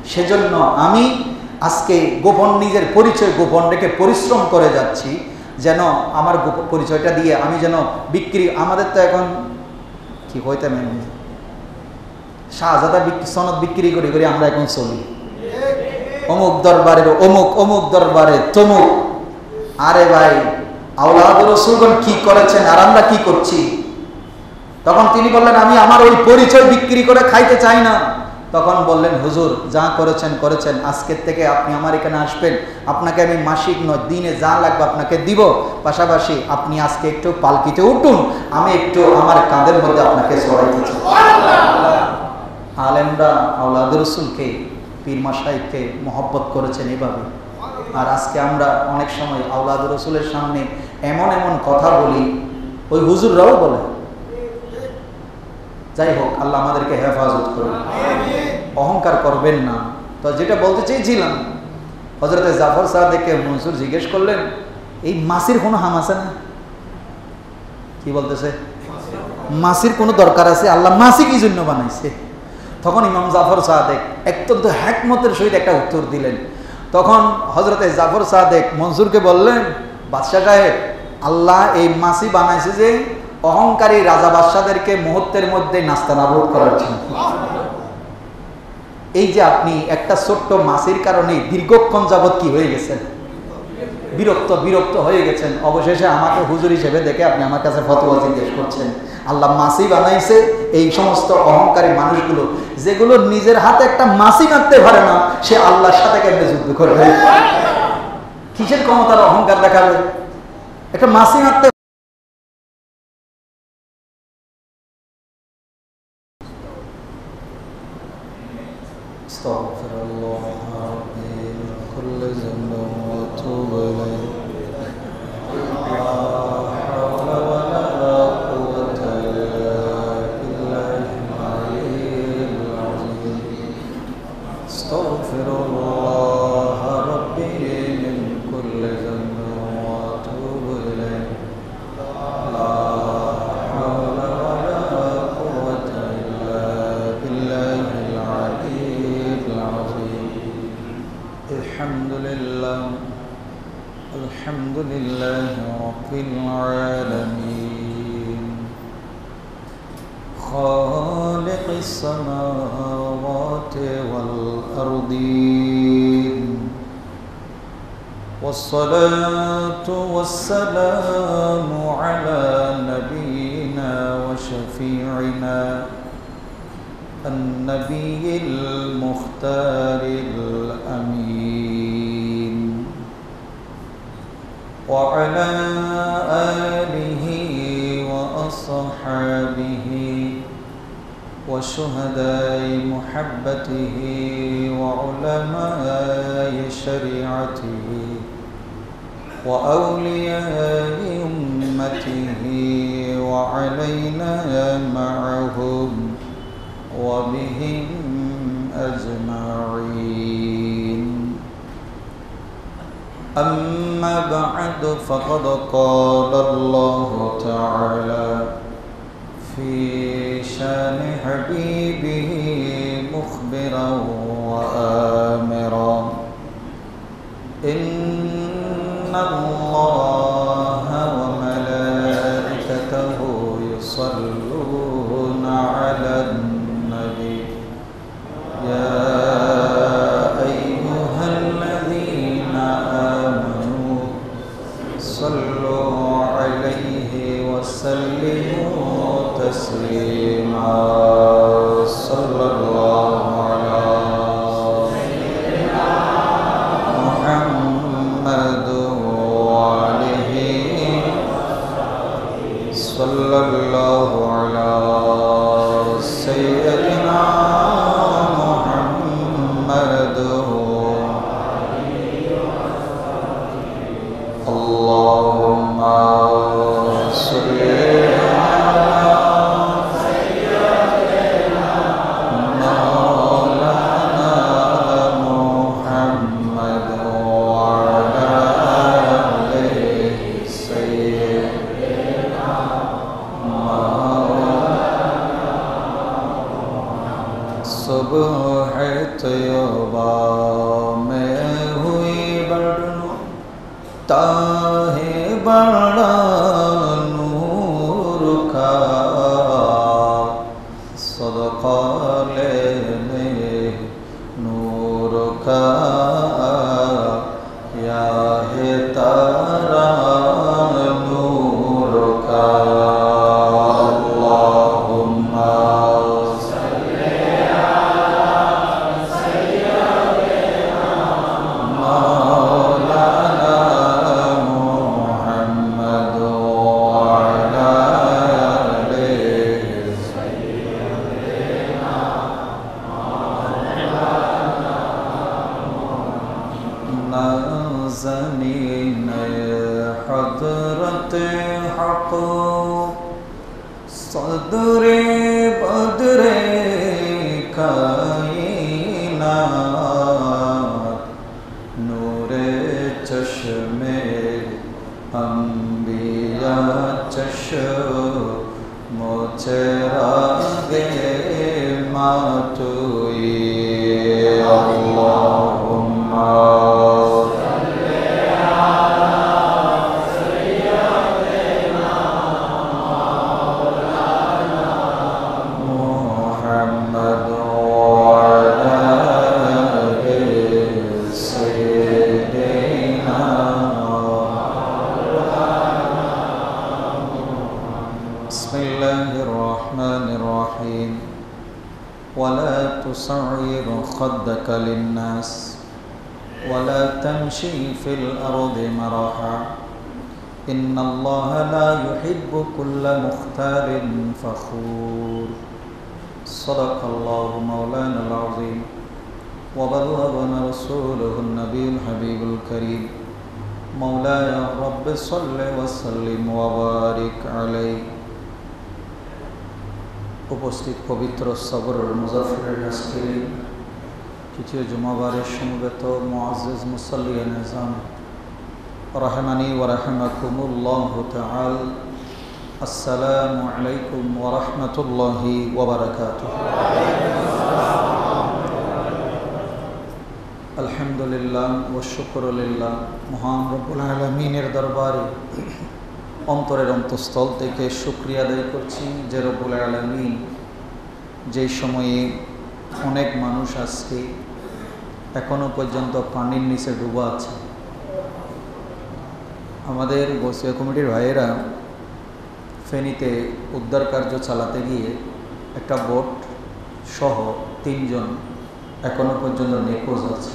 সেজন্য আমি আজকে গোপন নিজের পরিচয় গোপন রেখে পরিশ্রম করে যাচ্ছি, যেন আমার পরিচয়টা দিয়ে আমি যেন বিক্রি, আমাদের তো এখন কি হইতে শাহজাদা সনদ বিক্রি করে করে আমরা এখন চলি, অমুক দরবারের অমুক, অমুক দরবারে তমুক। আরে ভাই, আওলাদুর রাসূলগণ কি করেছেন আর আমরা কি করছি? তখন তিনি বললেন, আমি আমার ওই পরিচয় বিক্রি করে খাইতে চাই না। তখন বললেন, হুজুর যা করেছেন করেছেন, আজকের থেকে আপনি আমার এখানে আসবেন, আপনাকে আমি মাসিক নয় দিনে যা লাগবে আপনাকে দিব, পাশাপাশি আপনি আজকে একটু পালকিতে উঠুন, আমি একটু আমার কাঁধের মধ্যে আপনাকে ছড়াইতে চাই। আলেমরা আওলাদুর রাসূলকে, পীর মাশায়েখকে মহব্বত করেছেন এভাবে। আর আজকে আমরা অনেক সময় আওলাদুর রাসূলের সামনে এমন এমন কথা বলি, ওই হুজুররাও বলে। যাই হোক, আল্লাহ আমাদেরকে হেফাজত করুন, অহংকার করবেন না। তো যেটা বলতে চেয়েছিলাম, হযরতে জাফর সাদিককে মনসুর জিজ্ঞেস করলেন, এই মাসির কোনো হাম আছে না? কি বলতেছে? মাসির কোনো দরকার আছে? আল্লাহ মাসি কি জন্য বানাইছে? তখন ইমাম জাফর সাদিক অত্যন্ত হিকমতের সহিত একটা উত্তর দিলেন। তখন হযরতে জাফর সাদিক মনসুরকে বললেন, বাদশাহ সাহেব, আল্লাহ এই মাসি বানাইছে যে অহংকারী রাজা বাদশাদেরকে মুহূর্তের মধ্যে নাস্তানাবুদ করার জন্য। এই যে আপনি একটা ছোট্ট মাসির কারণে দীর্ঘক্ষণ যাবৎ কি হয়ে গেছেন? বিরক্ত হয়ে গেছেন। অবশেষে আমাকে হুজুর হিসেবে দেখে আপনি আমার কাছে ফতোয়া জিজ্ঞেস করছেন। আল্লাহ মাসি বানাইছে এই সমস্ত অহংকারী মানুষগুলো, যেগুলো নিজের হাতে একটা মাসি মারতে পারে না, সে আল্লাহর সাথে কেমনে যুদ্ধ করবে? কিসের ক্ষমতার অহংকার দেখাবে? একটা মাসি মারতে والصلاة والسلام على نبينا وشفيعنا النبي المختار الأمين وعلى آله وأصحابه وشهداء محبته وعلماء شريعته وأولياء أمته وعلينا معهم وبهم أجمعين. أما بعد، فقد قال الله تعالى في شان حبيبه مخبرا وآمرا: إن الله وملائكته يصلون على النبي يا أيها الذين آمنوا صلوا عليه وسلموا تسليما. صلى الله على सुबह में हुई बड़ो ताहे बड़ा नूर का सदका लेने नूर का या है तारा नूर का सदरे बदरे कायनात नूरे चश्मे अंबिया चश्मो चरागे मातुई अल्लाहुम्मा ولا تصعر خدك للناس ولا تمشي في الأرض مرحا إن الله لا يحب كل مختال فخور صدق الله مولانا العظيم وبلغنا رسوله النبي الحبيب الكريم مولاي رب صل وسلم وبارك عليه উপস্থিত পবিত্র সবরের মুজাফফরের আজকের তৃতীয় জুমাবারের সমবেত মুআজ্জাজ মুসাল্লিয়ান নিজাম রাহমানি ওয়া রাহমাকুমুল্লাহু তাআলা আসসালামু আলাইকুম ওয়া রাহমাতুল্লাহি ওয়া বারাকাতুহু আলহামদুলিল্লাহ ওয়া শুকরু লিল্লাহ মহান রব্বুল আলামিনের দরবারে অন্তরের অন্তঃস্থল থেকে শুকরিয়া আদায় করছি যে রব্বুল আলামিন যে সময়ে অনেক মানুষ আজকে এখনো পর্যন্ত পানির নিচে ডুবা আছে। আমাদের বসিয়া কমিটির ভাইয়েরা ফেনীতে উদ্ধার কার্য চালাতে গিয়ে একটা বোট সহ 3 জন এখনো পর্যন্ত নিখোঁজ আছে।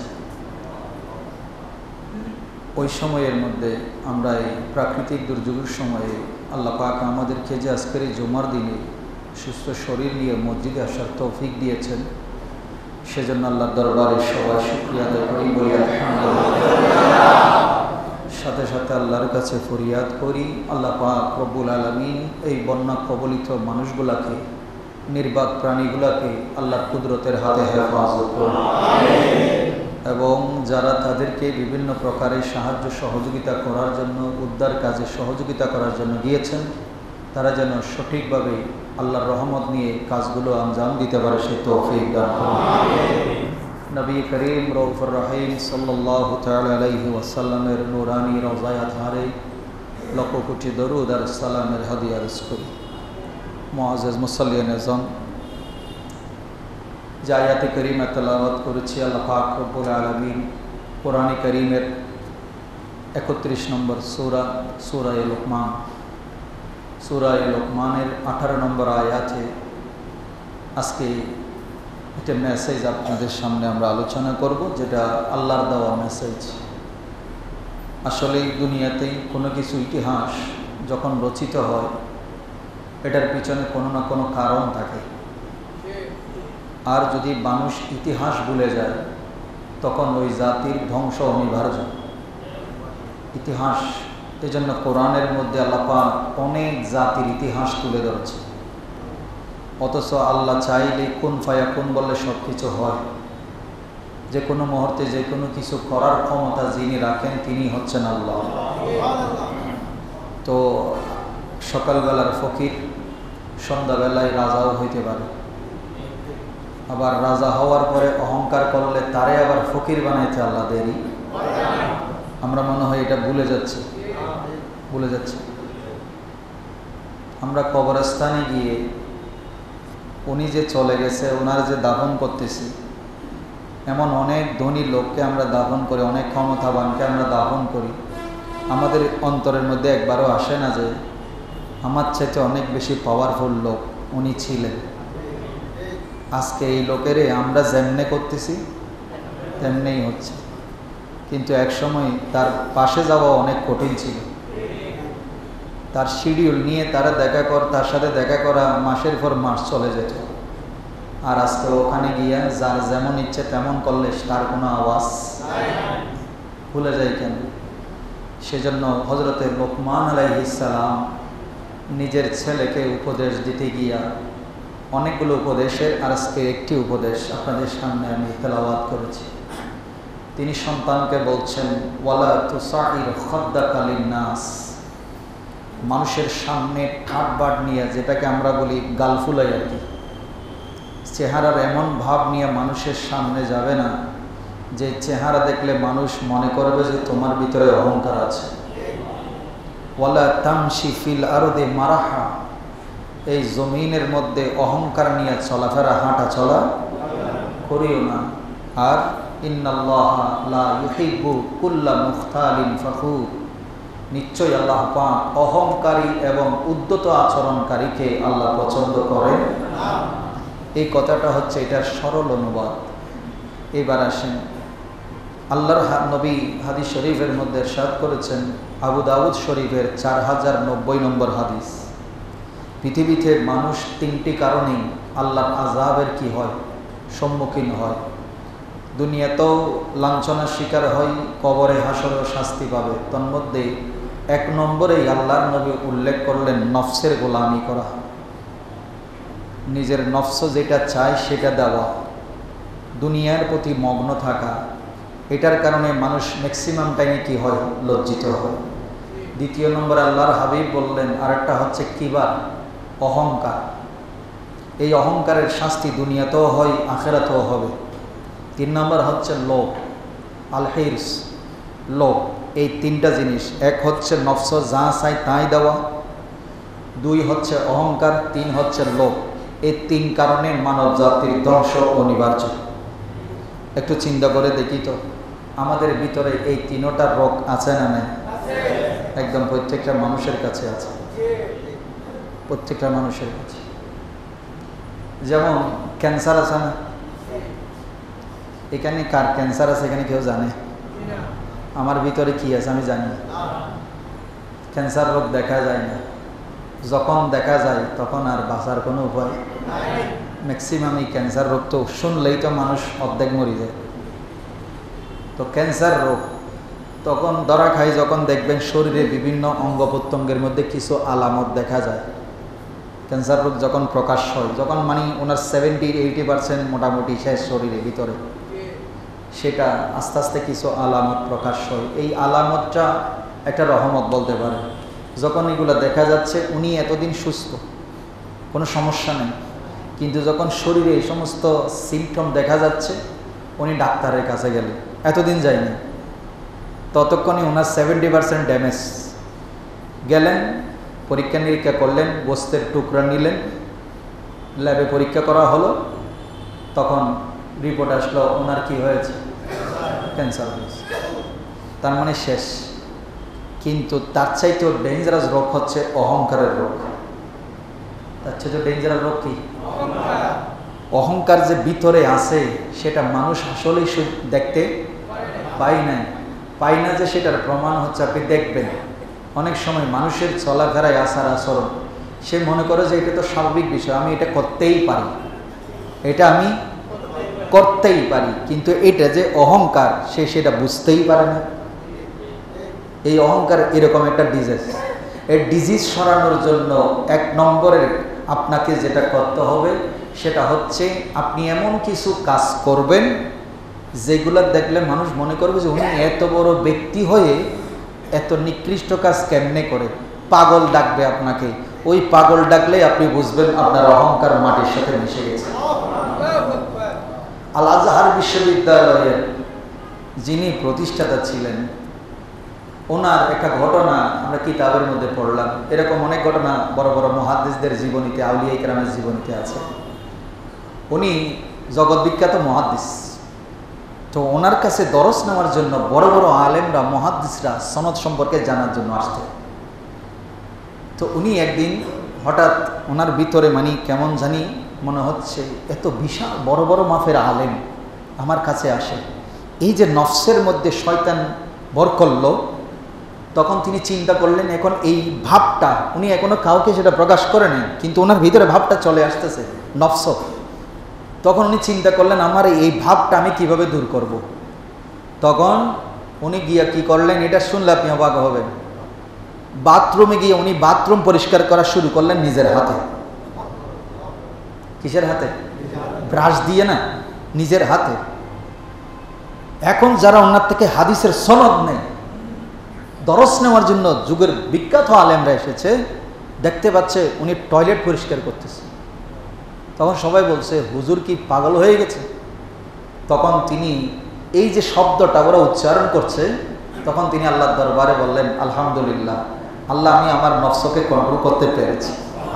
ওই সময়ের মধ্যে আমরা এই প্রাকৃতিক দুর্যোগের সময়ে আল্লাহ পাক আমাদেরকে যে আজকের এই জুমার দিনে সুস্থ শরীর নিয়ে মসজিদে আসার তৌফিক দিয়েছেন, সেজন্য আল্লাহর দরবারে সবাই শুকরিয়া আদায় করি, বলি আলহামদুলিল্লাহ। সাথে সাথে আল্লাহর কাছে ফরিয়াদ করি আল্লাহ পাক রব্বুল আলামিন এই বন্যা কবলিত মানুষগুলাকে, নির্বাক প্রাণীগুলাকে আল্লাহর কুদরতের হাতে হেফাজত করুন এবং যারা তাদেরকে বিভিন্ন প্রকারের সাহায্য সহযোগিতা করার জন্য, উদ্ধার কাজে সহযোগিতা করার জন্য গিয়েছেন, তারা যেন সঠিকভাবে আল্লাহর রহমত নিয়ে কাজগুলো আঞ্জাম দিতে পারে সে তৌফিক দান করুন। নবী করিম রউফুর রহিম সাল্লাল্লাহু তাআলা আলাইহি ওয়াসাল্লামের নূরানি রওজায়ে আতহারে লক্ষ কোটি দরুদ আর সালামের হাদিয়া আরজ করি। মুআজ্জাজ মুসাল্লিয়ান নিজাম, যে আয়াতে করিমা তেলাওয়াত করেছি, আল্লাহ পাক রব্বুল আলামিন কোরআনে করিমের 31 নম্বর সূরা, সূরা লুকমান, সূরা লুকমানের 18 নম্বর আয়াতে আজকে একটা মেসেজ আপনাদের সামনে আমরা আলোচনা করব, যেটা আল্লাহর দেওয়া মেসেজ। আসলে দুনিয়াতে কোনো কিছু ইতিহাস যখন রচিত হয়, এটার পিছনে কোনো না কোনো কারণ থাকে। আর যদি মানুষ ইতিহাস ভুলে যায়, তখন ওই জাতির ধ্বংস অনিবার্য। ইতিহাস, এজন্য কোরআনের মধ্যে আল্লাহ পাক অনেক জাতির ইতিহাস তুলে ধরেছে। অথচ আল্লাহ চাইলে কুন ফায়াকুন বললে সব কিছু হয়। যে কোনো মুহূর্তে যে কোনো কিছু করার ক্ষমতা যিনি রাখেন তিনি হচ্ছেন আল্লাহ। তো সকালবেলার ফকির সন্ধ্যাবেলায় রাজাও হইতে পারে, আবার রাজা হওয়ার পরে অহংকার করলে তারে আবার ফকির বানাইতে আল্লাহ দেরি। আমরা মনে হয় এটা ভুলে যাচ্ছি। আমরা কবরস্থানে গিয়ে উনি যে চলে গেছে ওনার যে দাফন করতেছি, এমন অনেক ধনী লোককে আমরা দাফন করি, অনেক ক্ষমতাবানকে আমরা দাফন করি, আমাদের অন্তরের মধ্যে একবারও আসে না যে আমার চাইতে অনেক বেশি পাওয়ারফুল লোক উনি ছিলেন। আজকে এই লোকেরে আমরা যেমনে করতেছি তেমনেই হচ্ছে, কিন্তু একসময় তার পাশে যাওয়া অনেক কঠিন ছিল। তার শিডিউল নিয়ে তার সাথে দেখা করা মাসের পর মাস চলে যেত। আর আজকে ওখানে গিয়া যার যেমন ইচ্ছে তেমন করলে তার কোনো আওয়াজ ভুলে যায় কেন? সেজন্য হযরতে লোকমান আলাইহিস সালাম নিজের ছেলেকে উপদেশ দিতে গিয়া অনেকগুলো উপদেশের আজকে একটি উপদেশ আপনাদের সামনে আমি তেলাওয়াত করেছি। তিনি সন্তানকে বলছেন, ওয়ালা তুসাইর খাদ্দাকা লিন্নাস, মানুষের সামনে ঠাটবাট নিয়ে, যেটাকে আমরা বলি গালফুলাই আর কি, চেহারার এমন ভাব নিয়ে মানুষের সামনে যাবে না যে চেহারা দেখলে মানুষ মনে করবে যে তোমার ভিতরে অহংকার আছে। ওয়ালা তামশি ফিল আরদি মারাহা, এই জমিনের মধ্যে অহংকার নিয়ে চলাফেরা হাঁটা চলা করিও না। আর ইন্নাল্লাহা লা ইউহিব্বু কুল্লা মুখতালিন ফখুর, নিশ্চয়ই আল্লাহ পাক অহংকারী এবং উদ্যত আচরণকারীকে আল্লাহ পছন্দ করেন। এই কথাটা হচ্ছে এটার সরল অনুবাদ। এবার আসেন, আল্লাহর নবী হাদিস শরীফের মধ্যে ইরশাদ করেছেন, আবু দাউদ শরীফের 4090 নম্বর হাদিস, পৃথিবীতে মানুষ তিনটি কারণেই আল্লাহর আযাবের কি হয়, সম্মুখীন হয়। দুনিয়াতেও লাঞ্ছনার শিকার হয়, কবরে হাসরেও শাস্তি পাবে। তন্মধ্যে 1 নম্বরেই আল্লাহর নবী উল্লেখ করলেন নফসের গোলামি করা, নিজের নফস যেটা চায় সেটা দেওয়া, দুনিয়ার প্রতি মগ্ন থাকা। এটার কারণে মানুষ ম্যাক্সিমাম টাইমে কি হয়, লজ্জিত হয়। 2 নম্বর আল্লাহর হাবিব বললেন আরেকটা হচ্ছে কিবার, অহংকার। এই অহংকারের শাস্তি দুনিয়াতেও হয়, আখিরাতেও হবে। 3 নম্বর হচ্ছে লোভ, আল হিরস, লোভ। এই 3টা জিনিস, 1 হচ্ছে নফস যা চাই তাই দেওয়া, 2 হচ্ছে অহংকার, 3 হচ্ছে লোভ। এই 3 কারণে মানব জাতির ধ্বংস অনিবার্য। একটু চিন্তা করে দেখি তো, আমাদের ভিতরে এই 3টা রোগ আছে না নাই? একদম প্রত্যেকটা মানুষের কাছে আছে, প্রত্যেকটা মানুষের কাছে। যেমন ক্যান্সার আছে না? এখানে কার ক্যান্সার আছে এখানে কেউ জানে? আমার ভিতরে কি আছে আমি জানি। ক্যান্সার রোগ দেখা যায় না, যখন দেখা যায় তখন আর বাঁচার কোনো উপায় ম্যাক্সিমাম। এই ক্যান্সার রোগ তো শুনলেই তো মানুষ অর্ধেক মরে যায়। তো ক্যান্সার রোগ তখন ধরা খায় যখন দেখবেন শরীরে বিভিন্ন অঙ্গ প্রত্যঙ্গের মধ্যে কিছু আলামত দেখা যায়। ক্যান্সার রোগ যখন প্রকাশ হয়, যখন মানে ওনার 70-80% মোটামুটি শেষ শরীরের ভিতরে, সেটা আস্তে আস্তে কিছু আলামত প্রকাশ হয়। এই আলামতটা একটা রহমত বলতে পারে। যখন এগুলো দেখা যাচ্ছে উনি এতদিন সুস্থ, কোনো সমস্যা নেই, কিন্তু যখন শরীরে এই সমস্ত সিমটম দেখা যাচ্ছে উনি ডাক্তারের কাছে গেলেন, এতদিন যায়নি, ততক্ষণে ওনার 70% ড্যামেজ। গেলেন, পরীক্ষা নিরীক্ষা করলেন, গোস্তের টুকরা নিলেন, ল্যাবে পরীক্ষা করা হলো, তখন রিপোর্ট আসলো ওনার কি হয়েছে, ক্যান্সার হয়েছে। তার মানে শেষ। কিন্তু তার চাইতেও ডেঞ্জারাস রোগ হচ্ছে অহংকারের রোগ। তার চাইতেও ডেঞ্জারাস রোগ কি? অহংকার যে ভিতরে আছে সেটা মানুষ আসলেই দেখতে পাই না যে সেটার প্রমাণ হচ্ছে আপনি দেখবেন অনেক সময় মানুষের চলাফেরায় আচার আচরণ, সে মনে করে যে এটা তো স্বাভাবিক বিষয়, আমি এটা করতেই পারি, এটা আমি করতেই পারি, কিন্তু এটা যে অহংকার সে সেটা বুঝতেই পারে না। এই অহংকার এরকম একটা ডিজিজ। এই ডিজিজ সরানোর জন্য 1 নম্বরের আপনাকে যেটা করতে হবে সেটা হচ্ছে আপনি এমন কিছু কাজ করবেন যেগুলো দেখলে মানুষ মনে করবে যে উনি এত বড় ব্যক্তি হয়ে এত নিকৃষ্ট কাজ কেমনে করে। পাগল ডাকবে আপনাকে, ওই পাগল ডাকলে আপনি বুঝবেন আপনার অহংকার মাটির সাথে মিশে গেছে। আল আজহার বিশ্ববিদ্যালয়ের যিনি প্রতিষ্ঠাতা ছিলেন, ওনার একটা ঘটনা আমরা কিতাবের মধ্যে পড়লাম। এরকম অনেক ঘটনা বড় বড় মুহাদ্দিসদের জীবনীতে, আউলিয়া ইকরামের জীবনীতে আছে। উনি জগৎ বিখ্যাত মুহাদ্দিস। তো ওনার কাছে দরস নেওয়ার জন্য বড় বড় আলেমরা, মুহাদ্দিসরা সনদ সম্পর্কে জানার জন্য আসতেন। তো উনি একদিন হঠাৎ ওনার ভিতরে কেমন জানি মনে হচ্ছে, এত বিশাল বড় বড় মাফের আলেম আমার কাছে আসে, এই যে নফসের মধ্যে শয়তান ভর করলো, তখন তিনি চিন্তা করলেন, এখন এই ভাবটা, উনি এখনো কাউকে সেটা প্রকাশ করেনি, কিন্তু ওনার ভিতরে ভাবটা চলে আসতেছে নফস। তখন উনি চিন্তা করলেন, আমার এই ভাবটা আমি কিভাবে দূর করব। তখন উনি গিয়া কি করলেন, এটা শুনলে আপনি অবাক হবেন। বাথরুমে গিয়ে উনি বাথরুম পরিষ্কার করা শুরু করলেন নিজের হাতে। কিসের হাতে? ব্রাশ দিয়ে না, নিজের হাতে। এখন যারা ওনার থেকে হাদিসের সনদ নেই, দরস নেওয়ার জন্য যুগের বিখ্যাত আলেমরা এসেছে, দেখতে পাচ্ছে উনি টয়লেট পরিষ্কার করতেছে। তখন সবাই বলছে, হুজুর কি পাগল হয়ে গেছে? তখন তিনি এই যে শব্দটা ওরা উচ্চারণ করছে, তখন তিনি আল্লাহর দরবারে বললেন, আলহামদুলিল্লাহ, আল্লাহ, আমি আমার নফসকে কন্ট্রোল করতে পেরেছি।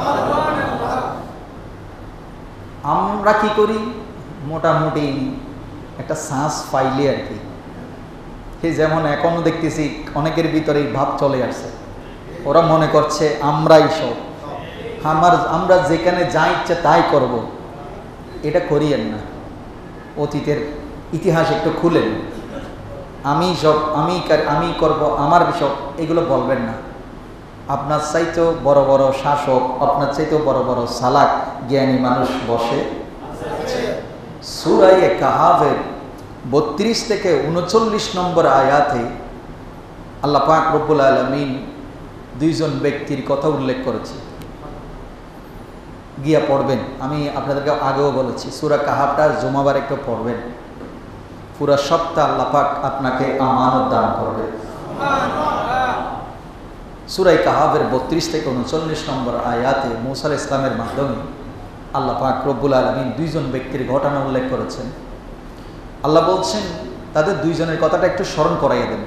আমরা কি করি, মোটামুটি একটা শ্বাস পাইলে আর কি, যেমন এখনো দেখতেছি অনেকের ভিতরে এই ভাব চলে আসছে। ওরা মনে করছে আমরাই সব, আমরা যেখানে যা ইচ্ছে তাই করব। এটা করিয়েন না। অতীতের ইতিহাস একটু খুলেন। আমি সব, আমি করব, আমার সব, এগুলো বলবেন না। আপনার চাইতেও বড় বড় শাসক, আপনার চাইতেও বড় বড় সালাক জ্ঞানী মানুষ বসে। সূরা কাহাফের 32 থেকে 39 নম্বর আয়াতে আল্লাহ পাক রব্বুল আলামিন দুইজন ব্যক্তির কথা উল্লেখ করেছে। গিয়া পড়বেন। আমি আপনাদেরকে আগেও বলেছি, সূরা কাহাফটা জুমাবার একটু পড়বেন। পুরা সপ্তাহ আল্লাহ পাক আপনাকে আমানত দান করবে। সূরা কাহাফের 32 থেকে 39 নম্বর আয়াতে মূসা আলাইহিস সালামের মাধ্যমে আল্লাহ পাক রব্বুল আলামিন দুইজন ব্যক্তির ঘটনা উল্লেখ করেছেন। আল্লাহ বলছেন, তাদের দুইজনের কথাটা একটু স্মরণ করাইয়া দেন।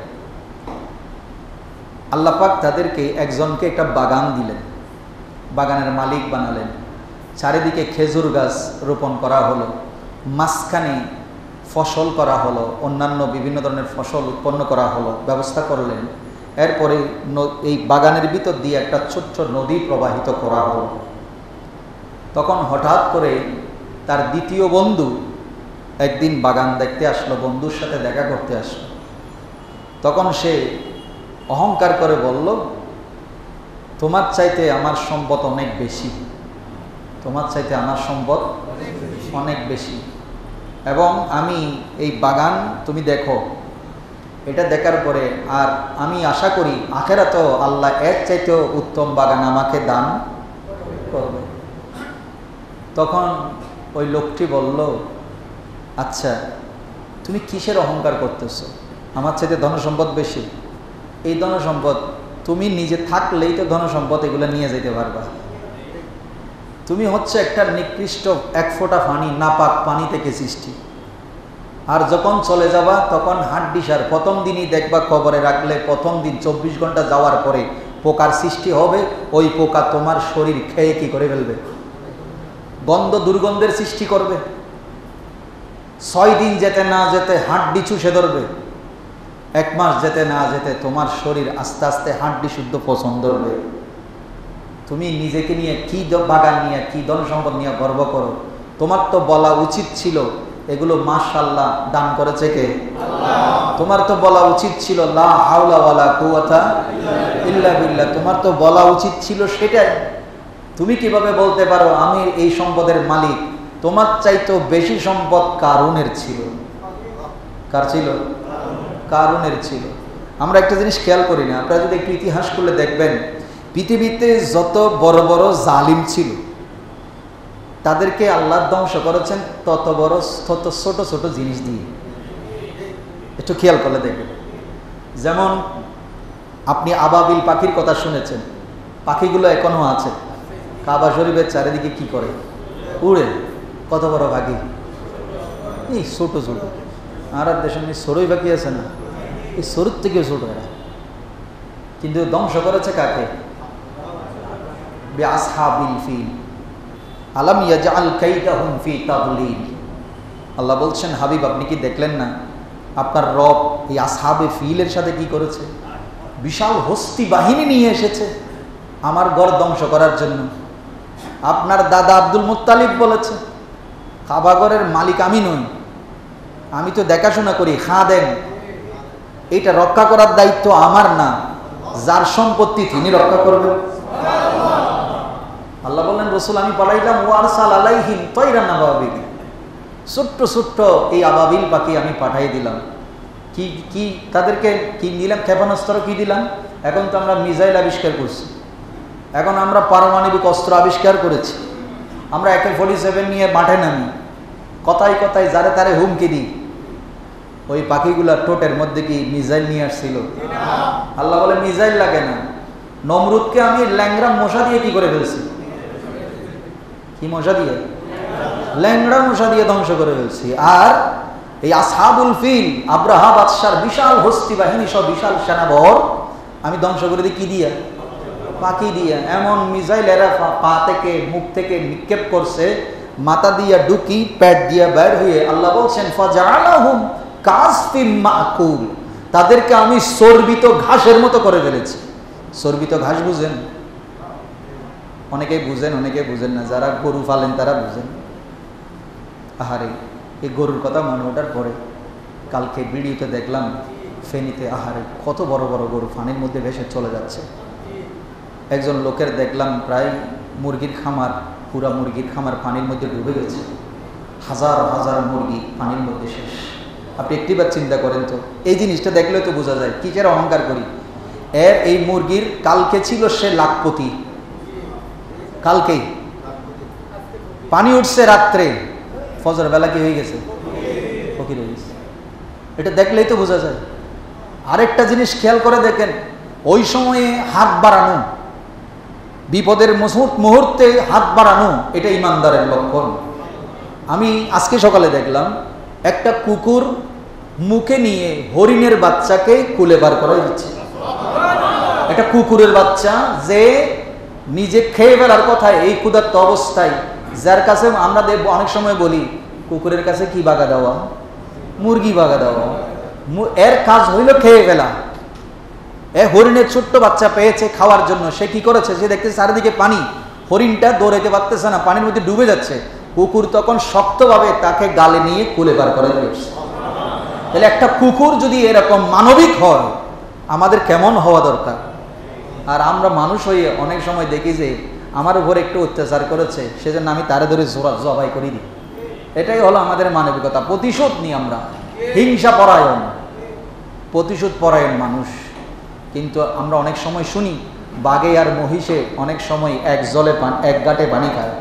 আল্লাহ পাক তাদেরকে, একজনকে একটা বাগান দিলেন, বাগানের মালিক বানালেন। চারিদিকে খেজুর গাছ রোপণ করা হলো, মাঝখানে ফসল করা হলো, অন্যান্য বিভিন্ন ধরনের ফসল উৎপন্ন করা হলো, ব্যবস্থা করলেন। এরপরে এই বাগানের ভিতর দিয়ে একটা ছোট্ট নদী প্রবাহিত করা হলো। তখন হঠাৎ করে তার দ্বিতীয় বন্ধু একদিন বাগান দেখতে আসলো, বন্ধুর সাথে দেখা করতে আসলো। তখন সে অহংকার করে বলল, তোমার চাইতে আমার সম্পদ অনেক বেশি, তোমার চাইতে আমার সম্পদ অনেক বেশি, এবং আমি এই বাগান তুমি দেখো, এটা দেখার পরে আর আমি আশা করি আখেরাতেও আল্লাহ এর চাইতেও উত্তম বাগান আমাকে দান করবে। তখন ওই লোকটি বলল, আচ্ছা, তুমি কিসের অহংকার করতেছো? আমার চাইতে ধনসম্পদ বেশি। এই ধনসম্পদ তুমি নিজে থাকলেই তো ধনসম্পদ এগুলো নিয়ে যেতে পারবা। তুমি হচ্ছে একটা নিকৃষ্ট এক ফোঁটা পানি, নাপাক পানি থেকে সৃষ্টি। আর যখন চলে যাবা তখন হাড্ডিসার, প্রথম দিনই দেখবা কবরে রাখলে প্রথম দিন 24 ঘন্টা যাওয়ার পরে পোকার সৃষ্টি হবে। ওই পোকা তোমার শরীর খেয়ে কি করে ফেলবে? গন্ধ দুর্গন্ধের সৃষ্টি করবে। 6 দিন যেতে না যেতে হাড্ডি চুষে ধরবে। 1 মাস যেতে না যেতে তোমার শরীর আস্তে আস্তে হাড্ডি শুদ্ধ পছন্দ হবে। তুমি নিজেকে নিয়ে কি বাগান নিয়ে, কি ধন সম্পদ নিয়ে গর্ব করো? তোমার তো বলা উচিত ছিল এগুলো মাশাআল্লাহ দান করেছে কে? আল্লাহ। তোমার তো বলা উচিত ছিল লা হাওলা ওয়ালা কুওয়াতা ইল্লা বিল্লাহ। তোমার তো বলা উচিত ছিল সেটাই। তুমি কিভাবে বলতে পারো আমি এই সম্পদের মালিক? তোমার চাইতেও বেশি সম্পদ কারুনের ছিল। কার ছিল? কারুনের ছিল। আমরা একটা জিনিস খেয়াল করি না, আপনারা যদি একটু ইতিহাস করলে দেখবেন, পৃথিবীতে যত বড় বড় জালিম ছিল তাদেরকে আল্লাহ ধ্বংস করেছেন তত বড় তত ছোট ছোট জিনিস দিয়ে। একটু খেয়াল করলে দেখবেন, যেমন আপনি আবাবিল পাখির কথা শুনেছেন, পাখিগুলো এখনো আছে। কাবা শরীফের চারিদিকে কি করে? উড়ে। কত বড় পাখি! এই ছোট ছোট আর দেশের সরই বাকি আছে না, এই সরুর থেকেও ছোট এরা, কিন্তু ধ্বংস করেছে কাকে? বিআসহাবিল ফিল আলাম ইয়াজআল কাইদাহুম ফি তাদলিল। আল্লাহ বলছেন, হাবিব আপনি কি দেখলেন না আপনার রব এই আসহাবে ফিলের সাথে কি করেছে? বিশাল হস্তি বাহিনী নিয়ে এসেছে আমার ঘর ধ্বংস করার জন্য। আপনার দাদা আব্দুল মুত্তালিব বলেছে, কাবা ঘরের মালিক আমি নই, আমি তো দেখাশোনা করি, দেন এটা রক্ষা করার দায়িত্ব আমার না, যার সম্পত্তি তিনি রক্ষা করবেন। আল্লাহ বললেন, রসুল আমি পাঠাইলাম ওয়ারসাল আলাইহিম তায়রান আবাবিল, ছোট্ট ছোট্ট এই আবাবিল পাখি আমি পাঠাই দিলাম। কি কি তাদেরকে কি দিলাম? ক্ষেপণাস্ত্র কি দিলাম? এখন তো আমরা মিসাইল আবিষ্কার করছি, এখন আমরা পারমাণবিক অস্ত্র আবিষ্কার করেছি, আমরা AK-47 নিয়ে মাঠে নামি, কথায় কথায় যারে তারে হুমকি দিই। ওই পাখিগুলার ঠোঁটের মধ্যে কি মিসাইল নিয়ে আসছিল? আল্লাহ বলে মিসাইল লাগে না, নমরুদকে আমি ল্যাংড়া মশা দিয়ে কি করে ফেলছি? কি মশা দিয়ে? ল্যাংড়া মশা দিয়ে ধ্বংস করে ফেলছি। আর এই আসহাবুল ফিল, আব্রাহা বাদশার বিশাল হস্তি বাহিনী সব বিশাল সেনাবহর আমি ধ্বংস করে দিই কি দিয়া? পাখি দিয়া। এমন মিসাইল এরা পা থেকে মুখ থেকে নিক্ষেপ করছে, মাথা দিয়া ঢুকি পেট দিয়া বের হয়ে, আল্লাহ বলছেন ফাজআলাহুম কাসফিম মাকুল, তাদেরকে আমি চর্বিত ঘাসের মতো করে ফেলেছি। চর্বিত ঘাস বুঝেন? অনেকে বুঝেন, অনেকে বুঝেন না, যারা গরু পালেন তারা বুঝেন। আহারে, এই গরুর কথা মনে ওঠার পরে কালকে ভিডিওতে দেখলাম ফেনীতে, আহারে কত বড় বড় গরু পানির মধ্যে ভেসে চলে যাচ্ছে। একজন লোকের দেখলাম প্রায় মুরগির খামার, পুরা মুরগির খামার পানির মধ্যে ডুবে গেছে, হাজার হাজার মুরগি পানির মধ্যে শেষ। আপনি একটিবার চিন্তা করেন তো, এই জিনিসটা দেখলে তো বোঝা যায় কিসের অহংকার করি। এই মুরগির কালকে ছিল সে লাখপতি, কালকেই পানি উঠছে রাত্রে, ফজর বেলা কি হয়ে গেছে? ফকির হয়ে গেছে। এটা দেখলেই তো বোঝা যায়। আরেকটা জিনিস খেয়াল করে দেখেন, ওই সময়ে হাত বাড়ানো, বিপদের মুহূর্তে হাত বাড়ানো, এটা ইমানদারের লক্ষণ। আমি আজকে সকালে দেখলাম একটা কুকুর মুখে নিয়ে হরিণের বাচ্চাকে কুলে বার করা দিচ্ছে। একটা কুকুরের বাচ্চা যে নিজে খেয়ে ফেলার কথা এই ক্ষুধার্ত অবস্থায়, যার কাছে আমরা অনেক সময় বলি কুকুরের কাছে কি বাগা দেওয়া? মুরগি বাগা দেওয়া। এর কাজ হইল খেয়ে ফেলা। হরিণের ছোট্ট বাচ্চা পেয়েছে খাওয়ার জন্য, সে কি করেছে? সে দেখতেছে চারিদিকে পানি, হরিণটা দৌড়াইতে পারতেছে না, পানির মধ্যে ডুবে যাচ্ছে। কুকুর তখন শক্তভাবে তাকে গালে নিয়ে কুলে বার করে দিয়েছে। তাহলে একটা কুকুর যদি এরকম মানবিক হয়, আমাদের কেমন হওয়া দরকার? আর আমরা মানুষ হয়ে অনেক সময় দেখি যে আমার উপর একটু অত্যাচার করেছে, সেজন্য আমি তারে ধরে জবাই করে দিই। এটাই হলো আমাদের মানবিকতা। প্রতিশোধ নিই আমরা, হিংসা পরায়ণ, প্রতিশোধ পরায়ণ মানুষ। কিন্তু আমরা অনেক সময় শুনি বাঘে আর মহিষে অনেক সময় এক গাঁটে পানি খায়।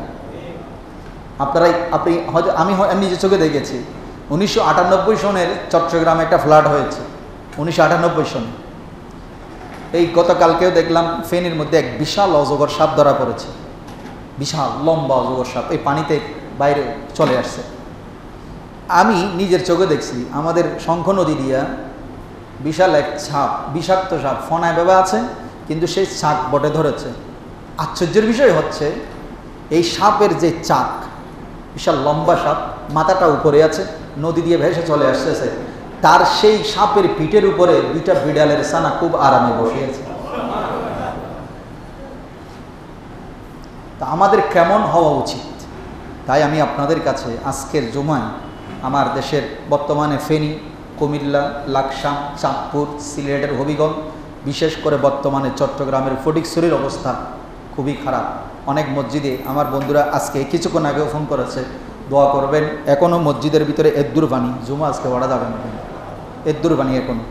আপনি হয়তো, আমি নিজে চোখে দেখেছি 1998 সনের চট্টগ্রামে একটা ফ্লাড হয়েছে। 1998 সনে এই গতকালকেও দেখলাম ফেনীর মধ্যে এক বিশাল অজগর সাপ ধরা পড়েছে, বিশাল লম্বা অজগর সাপ এই পানিতে বাইরে চলে আসছে। আমি নিজের চোখে দেখছি আমাদের শঙ্খ নদী দিয়া বিশাল এক সাপ, বিষাক্ত সাপ, ফনায় বেবা আছে, কিন্তু সেই চাক বটে ধরেছে। আশ্চর্যের বিষয় হচ্ছে এই সাপের যে চাক, বিশাল লম্বা সাপ, মাথাটা উপরে আছে, নদী দিয়ে ভেসে চলে আসতেছে, তার সেই সাপের পিঠের উপরে দুইটা বিড়ালের ছানা খুব আরামে বসে আছে। তা আমাদের কেমন হওয়া উচিত? তাই আমি আপনাদের কাছে আজকের জুমায় আমার দেশের বর্তমানে ফেনী, কুমিল্লা, লাকসাম, চাঁদপুর, সিলেটের হবিগঞ্জ, বিশেষ করে বর্তমানে চট্টগ্রামের ফটিকছড়ির অবস্থা খুবই খারাপ। অনেক মসজিদে আমার বন্ধুরা আজকে কিছুক্ষণ আগেও ফোন করেছে, দোয়া করবেন। এখনও মসজিদের ভিতরে এদ্দুর পানি, জুমা আজকে পড়া যাবে না, এদ্দুর পানি এখনও।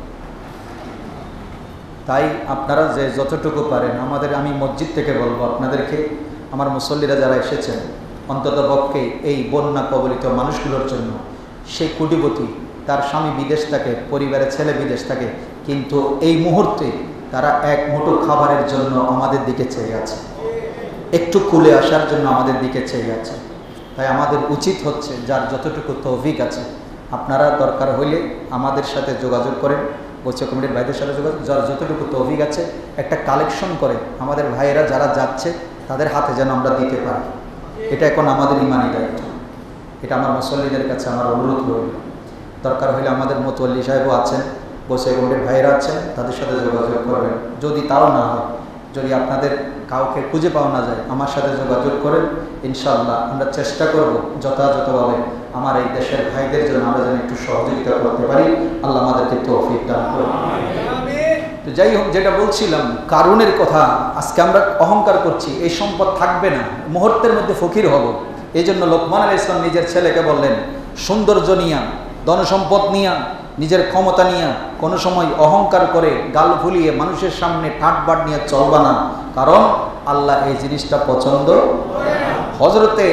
তাই আপনারা যে যতটুকু পারেন, আমি মসজিদ থেকে বলবো আপনাদেরকে, আমার মুসল্লিরা যারা এসেছেন, অন্তত পক্ষে এই বন্যা কবলিত মানুষগুলোর জন্য, সে কোটিপতি, তার স্বামী বিদেশ থাকে, পরিবারের ছেলে বিদেশ থাকে, কিন্তু এই মুহূর্তে তারা এক মুঠো খাবারের জন্য আমাদের দিকে চেয়ে আছে, একটু কুলে আসার জন্য আমাদের দিকে চেয়ে আছে। তাই আমাদের উচিত হচ্ছে যার যতটুকু তৌফিক আছে আপনারা দরকার হইলে আমাদের সাথে যোগাযোগ করেন, গোচ্ছা কমিটির ভাইদের সাথে যোগাযোগ, যার যতটুকু তৌফিক আছে একটা কালেকশন করে আমাদের ভাইয়েরা যারা যাচ্ছে তাদের হাতে যেন আমরা দিতে পারি। এটা এখন আমাদের ইমানি দায়িত্ব। এটা আমার মুসল্লিদের কাছে আমার অনুরোধ রইল। দরকার হলে আমাদের মোতওয়াল্লি সাহেবও আছেন, গোচ্ছা কমিটির ভাইয়েরা আছেন, তাদের সাথে যোগাযোগ করবেন। যদি তাও না হয়, যদি আপনাদের কাউকে খুঁজে পাওয়া না যায়, আমার সাথে যোগাযোগ করেন। ইনশাআল্লাহ আমরা চেষ্টা করব যথাযথভাবে আমার এই দেশের ভাইদের জন্য আমরা যেন একটু সহযোগিতা করতে পারি। আল্লাহ আমাদেরকে তৌফিক দান করুন। তো যাই হোক, যেটা বলছিলাম কারুনের কথা, আজকে আমরা অহংকার করছি এই সম্পদ থাকবে না, মুহূর্তের মধ্যে ফকির হব। এই জন্য লোকমান আলাইহিস সালাম নিজের ছেলেকে বললেন, সৌন্দর্য নিয়া, ধনসম্পদ নিয়া, নিজের ক্ষমতা নিয়া কোনো সময় অহংকার করে গাল ফুলিয়ে মানুষের সামনে ঠাটবাট নিয়ে চলবা না, কারণ আল্লাহ এই জিনিসটা পছন্দ। হযরতে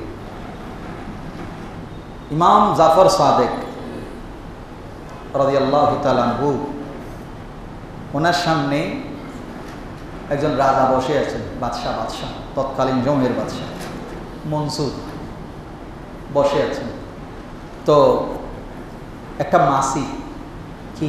ইমাম জাফর সাদেক রাদিয়াল্লাহু তাআলা আনহু, ওনার সামনে একজন রাজা বসে আছেন, বাদশাহ, তৎকালীন জমির বাদশাহ মনসুর বসে আছেন। তো একটা মাসি, কি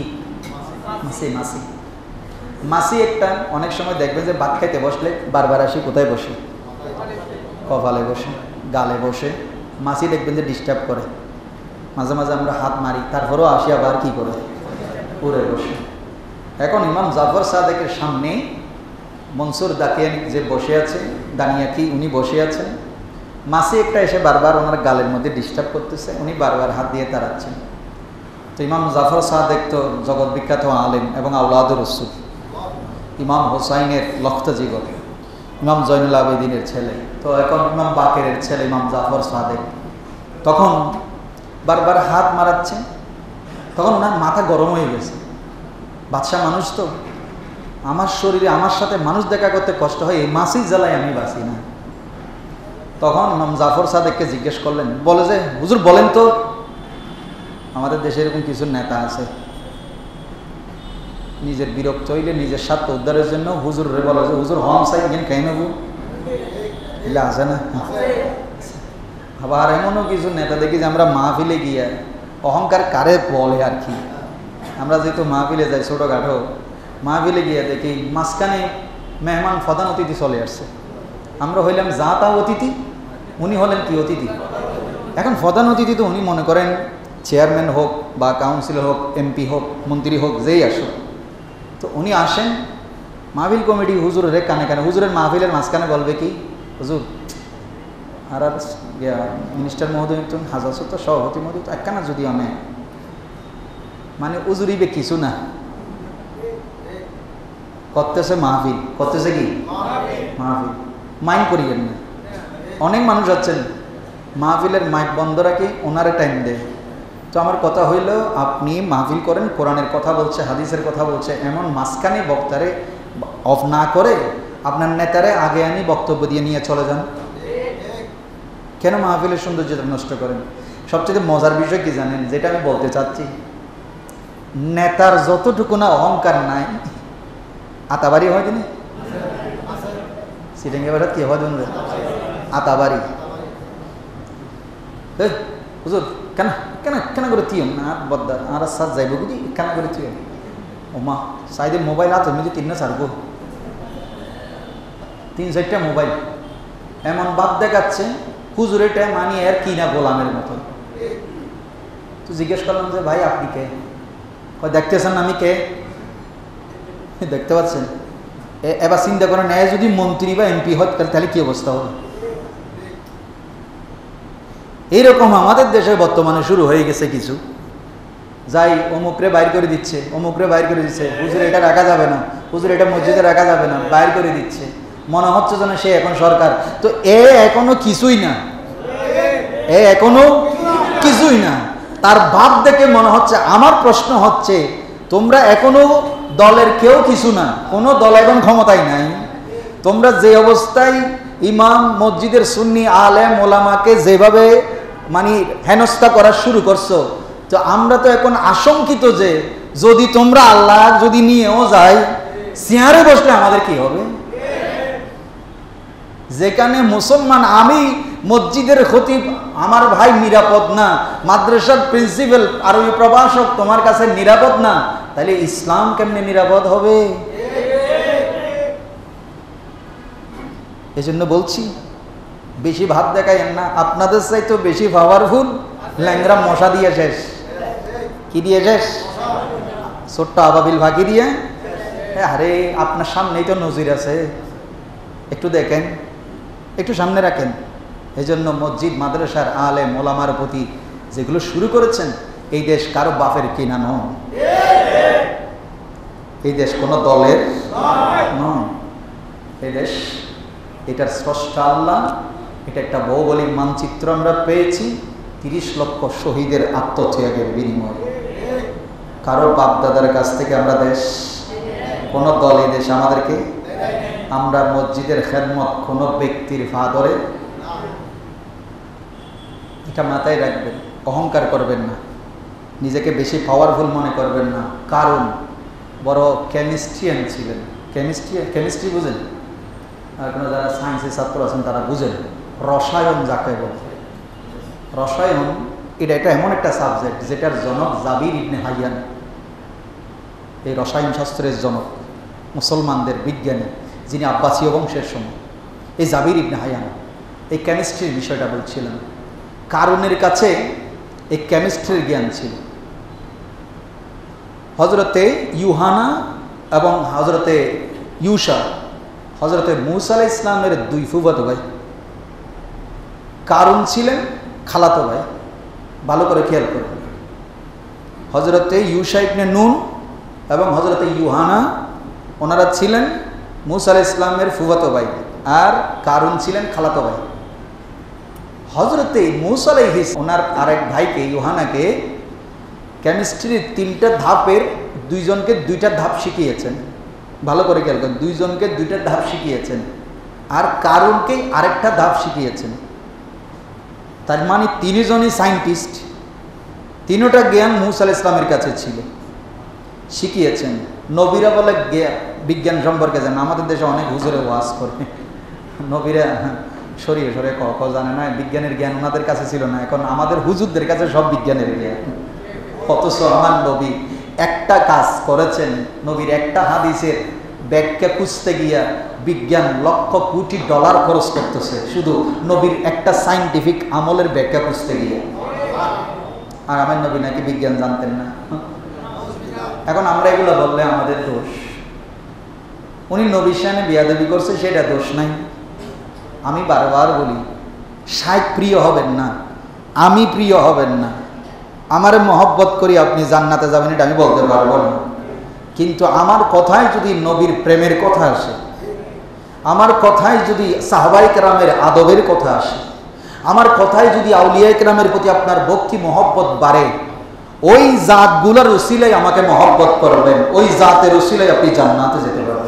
মাসি একটা, অনেক সময় দেখবেন যে ভাত খাইতে বসলে বারবার আসি কোথায় বসে, কপালে বসে, গালে বসে। মাসি দেখবেন যে ডিস্টার্ব করে, মাঝে মাঝে আমরা হাত মারি, তারপরেও আসি আবার কি করে, পুরে বসে। এখন ইমাম জাফর সাদেকের সামনে মনসুর দাকিয়ানি যে বসে আছে, দানিয়াকি, উনি বসে আছেন। মাসি একটা এসে বারবার ওনার গালের মধ্যে ডিস্টার্ব করতেছে, উনি বারবার হাত দিয়ে তাড়াচ্ছেন। তো ইমাম জাফর সাদেক তো জগৎ বিখ্যাত আলেম এবং আওলাদুর রাসূল, ইমাম হোসাইনের লখত জিগর, ইমাম জয়নুল আবেদিনের ছেলে, তো এখন ইমাম বাকেরের ছেলে ইমাম জাফর সাদেক, তখন বারবার হাত মারাচ্ছে। তখন ওনার মাথা গরম হয়ে গেছে। বাদশাহ মানুষ তো, আমার শরীরে আমার সাথে মানুষ দেখা করতে কষ্ট হয়, এই মাসির জ্বালায় আমি বাঁচি না। তখন ইমাম জাফর সাদেককে জিজ্ঞেস করলেন, বলে যে হুজুর বলেন তো, আমাদের দেশে এরকম কিছু নেতা আছে নিজের বিরক্ত হইলে নিজের স্বার্থ উদ্ধারের জন্য হুজুরে বলে যে হুজুর হম চাই কেন খাই নেবো, এগুলো আছে না? আবার এমনও কিছু নেতা দেখি যে আমরা মাহফিলে গিয়ে অহংকার কারে বলে আর কি, আমরা যেহেতু মাহফিলে যাই ছোটোখাটো, মাহফিলে গিয়ে দেখি মাঝখানে মেহমান প্রধান অতিথি চলে আসছে, আমরা হইলাম যা তা অতিথি, উনি হলেন কি অতিথি। এখন প্রধান অতিথি তো উনি মনে করেন চেয়ারম্যান হোক বা কাউন্সিলর হোক, এমপি হোক, মন্ত্রী হোক, যেই আসুক, তো উনি আসেন মাহফিল কমিটি হুজুরের কানে কানে, হুজুরের মাহফিলের মাঝখানে বলবে কি, হুজুর আর মিনিস্টার মহোদয় হাজার তো সভাপতি মহোদয় তো একখানা যদি অনেক মানে উজুরিবে কিছু না, করতেছে মাহফিল, করতেছে কি মাহফিল, মাইন্ড করিয়েন না। অনেক মানুষ আছেন মাহফিলের মাইক বন্ধ রাখি, ওনারে টাইম দেয়। তো আমার কথা হইল, আপনি মাহফিল করেন, কোরআনের কথা বলছে, হাদিসের কথা বলছে, এমন মাঝখানে বক্তারে অফ না করে আপনার নেতারে আগে আনি বক্তব্য দিয়ে নিয়ে চলে যান। কেন মাহফিলের সৌন্দর্যতা নষ্ট করেন? সবচেয়ে মজার বিষয় কি জানেন, যেটা আমি বলতে চাচ্ছি, নেতার যতটুকু না অহংকার নাই, আতাবাড়ি হয় কিনা সিটিং এবার কি হয় আতাবাড়ি, হুজুর কেন কেন কেন করে থিও না বদ্দার আর সাথ যাইব বুঝি, কেন করে থিও ও মা সাইডে মোবাইল হাত মেঝে 3 ছাড়বো, 3-4টা মোবাইল এমন বাদ দেখাচ্ছে, হুজুরের টাইম আনি আর কি না গোলামের মতো। তো জিজ্ঞেস করলাম যে ভাই আপনি কে? দেখতেছেন আমি কে, দেখতে পাচ্ছেন? এবার চিন্তা করেন, যদি মন্ত্রী বা এমপি হয় তাহলে কি অবস্থা হবে? এইরকম আমাদের দেশে বর্তমানে শুরু হয়ে গেছে কিছু, যাই অমুকরে বাইর করে দিচ্ছে, অমুকরে বাইর করে দিচ্ছে, হুজুর এটা রাখা যাবে না, হুজুর এটা মসজিদে রাখা যাবে না, বাইর করে দিচ্ছে, মনে হচ্ছে যেন সে এখন সরকার। তো এখনো কিছুই না, এখনো কিছুই না, তার ভাব দেখে মনে হচ্ছে। আমার প্রশ্ন হচ্ছে, তোমরা এখনো দলের কেউ কিছু না, কোনো দল এখন ক্ষমতায় নাই, তোমরা যে অবস্থায় ইমাম মসজিদের সুন্নি আলেম ওলামাকে যেভাবে মানে হেনস্থা করা শুরু করছো, তো আমরা তো এখন আশঙ্কিত যে যদি তোমরা আল্লাহ যদি নিয়েও যায়, চেয়ারে বসলে আমাদের কি হবে? যেখানে মুসলমান, আমি মসজিদের খতিব আমার ভাই নিরাপদ না, মাদ্রাসার প্রিন্সিপাল আরবি প্রভাষক তোমার কাছে নিরাপদ না, তাহলে ইসলাম কেমনে নিরাপদ হবে? এজন্য বলছি বেশি ভাব দেখাইয়েন না, আপনাদের চাইতে বেশি পাওয়ারফুল ল্যাংরা মশা দিয়ে শেষ। কি দিয়ে শেষ? ছোট্ট আবাবিল ফাঁকি দিয়ে। আরে আপনার সামনেই তো নজির আছে, একটু দেখেন, একটু সামনে রাখেন। এই জন্য মসজিদ মাদ্রাসার আলেম ওলামার প্রতি যেগুলো শুরু করেছেন, এই দেশ কারো বাপের কিনা নয়, এই দেশ কোনো দলের নয়, এই দেশ এটার স্রষ্টা আল্লাহ। এটা একটা ভৌগোলিক মানচিত্র আমরা পেয়েছি 30 লক্ষ শহীদের আত্মত্যাগের বিনিময়ে। কারো বাপদাদার কাছ থেকে আমরা দেশ, কোনো দলে দেশ আমাদেরকে, আমরা মসজিদের খেদমত কোনো ব্যক্তির ফাদরে, এটা মাথায় রাখবেন। অহংকার করবেন না, নিজেকে বেশি পাওয়ারফুল মনে করবেন না। কারণ বড় কেমিস্ট্রিয়ান ছিলেন। কেমিস্ট্রি বুঝেন? আর কোনো যারা সায়েন্সের ছাত্র আছেন তারা বুঝেন রসায়ন যাকে বলে। রসায়ন এটা এমন একটা সাবজেক্ট যেটার জনক জাবির ইবনে হাইয়ান। এই রসায়ন শাস্ত্রের জনক মুসলমানদের বিজ্ঞানী, যিনি আব্বাসীয় বংশের সময়, এই জাবির ইবনে হাইয়ান এই কেমিস্ট্রির বিষয়টা বলছিলেন। কারণের কাছে এই কেমিস্ট্রির জ্ঞান ছিল। হজরতে ইউহানা এবং হজরতে ইউসা, হজরতে মুসা আলাইহিস ইসলামের 2 ফুফাতো ভাই। কারণ ছিলেন খালাতো ভাই। ভালো করে খেয়াল করবেন, হজরতে ইউসা ইবনে নুন এবং হজরতে ইউহানা ওনারা ছিলেন মুসা আলাইহিস ইসলামের ফুফাতো ভাই, আর কারণ ছিলেন খালাতো ভাই। হজরতে মুসা আলাইহিস ওনার আরেক ভাইকে ইউহানাকে কেমিস্ট্রির 3টা ধাপের 2জনকে 2টা ধাপ শিখিয়েছেন। ভালো করে খেয়াল করেন, 2জনকে 2টা ধাপ শিখিয়েছেন, আর কারণকে আরেকটা ধাপ শিখিয়েছেন। তার মানে 3 জনই সায়েন্টিস্ট, 3টা জ্ঞান মুসা আলাইহিস ইসলামের কাছে ছিল, শিখিয়েছেন। নবীরা বলে বিজ্ঞান সম্পর্কে জানেন। আমাদের দেশে অনেক হুজুরে ওয়াজ করে, নবীরা সরিয়ে সরিয়ে ক জানে না, বিজ্ঞানের জ্ঞান ওনাদের কাছে ছিল না। এখন আমাদের হুজুরদের কাছে সব বিজ্ঞানের জ্ঞান। অথচ আমার নবী একটা কাজ করেছেন, নবীর একটা হাদিসের ব্যাখ্যা খুঁজতে গিয়া বিজ্ঞান লক্ষ কোটি ডলার খরচ করতেছে, শুধু নবীর একটা সাইন্টিফিক আমলের ব্যাখ্যা খুঁজতে গিয়ে। আর আমার নবী নাকি বিজ্ঞান জানতেন না। এখন আমরা এগুলো বললে আমাদের দোষ। উনি নবীর সামনে বিয়াদবি করছে, সেটা দোষ নাই। আমি বারবার বলি, শাইখ প্রিয় হবেন না, আমি প্রিয় হবেন না, আমারে মহব্বত করি আপনি জান্নাতে যাবেন, এটা আমি বলতে পারবো না। কিন্তু আমার কথায় যদি নবীর প্রেমের কথা আসে, আমার কথায় যদি সাহাবায়ে কেরামের আদবের কথা আসে, আমার কথায় যদি আউলিয়ায়ে কেরামের প্রতি আপনার ভক্তি মহব্বত বাড়ে, ওই জাতগুলোর উসিলায় আমাকে মহব্বত করবেন, ওই জাতের উসিলায় আপনি জান্নাতে যেতে পারবেন।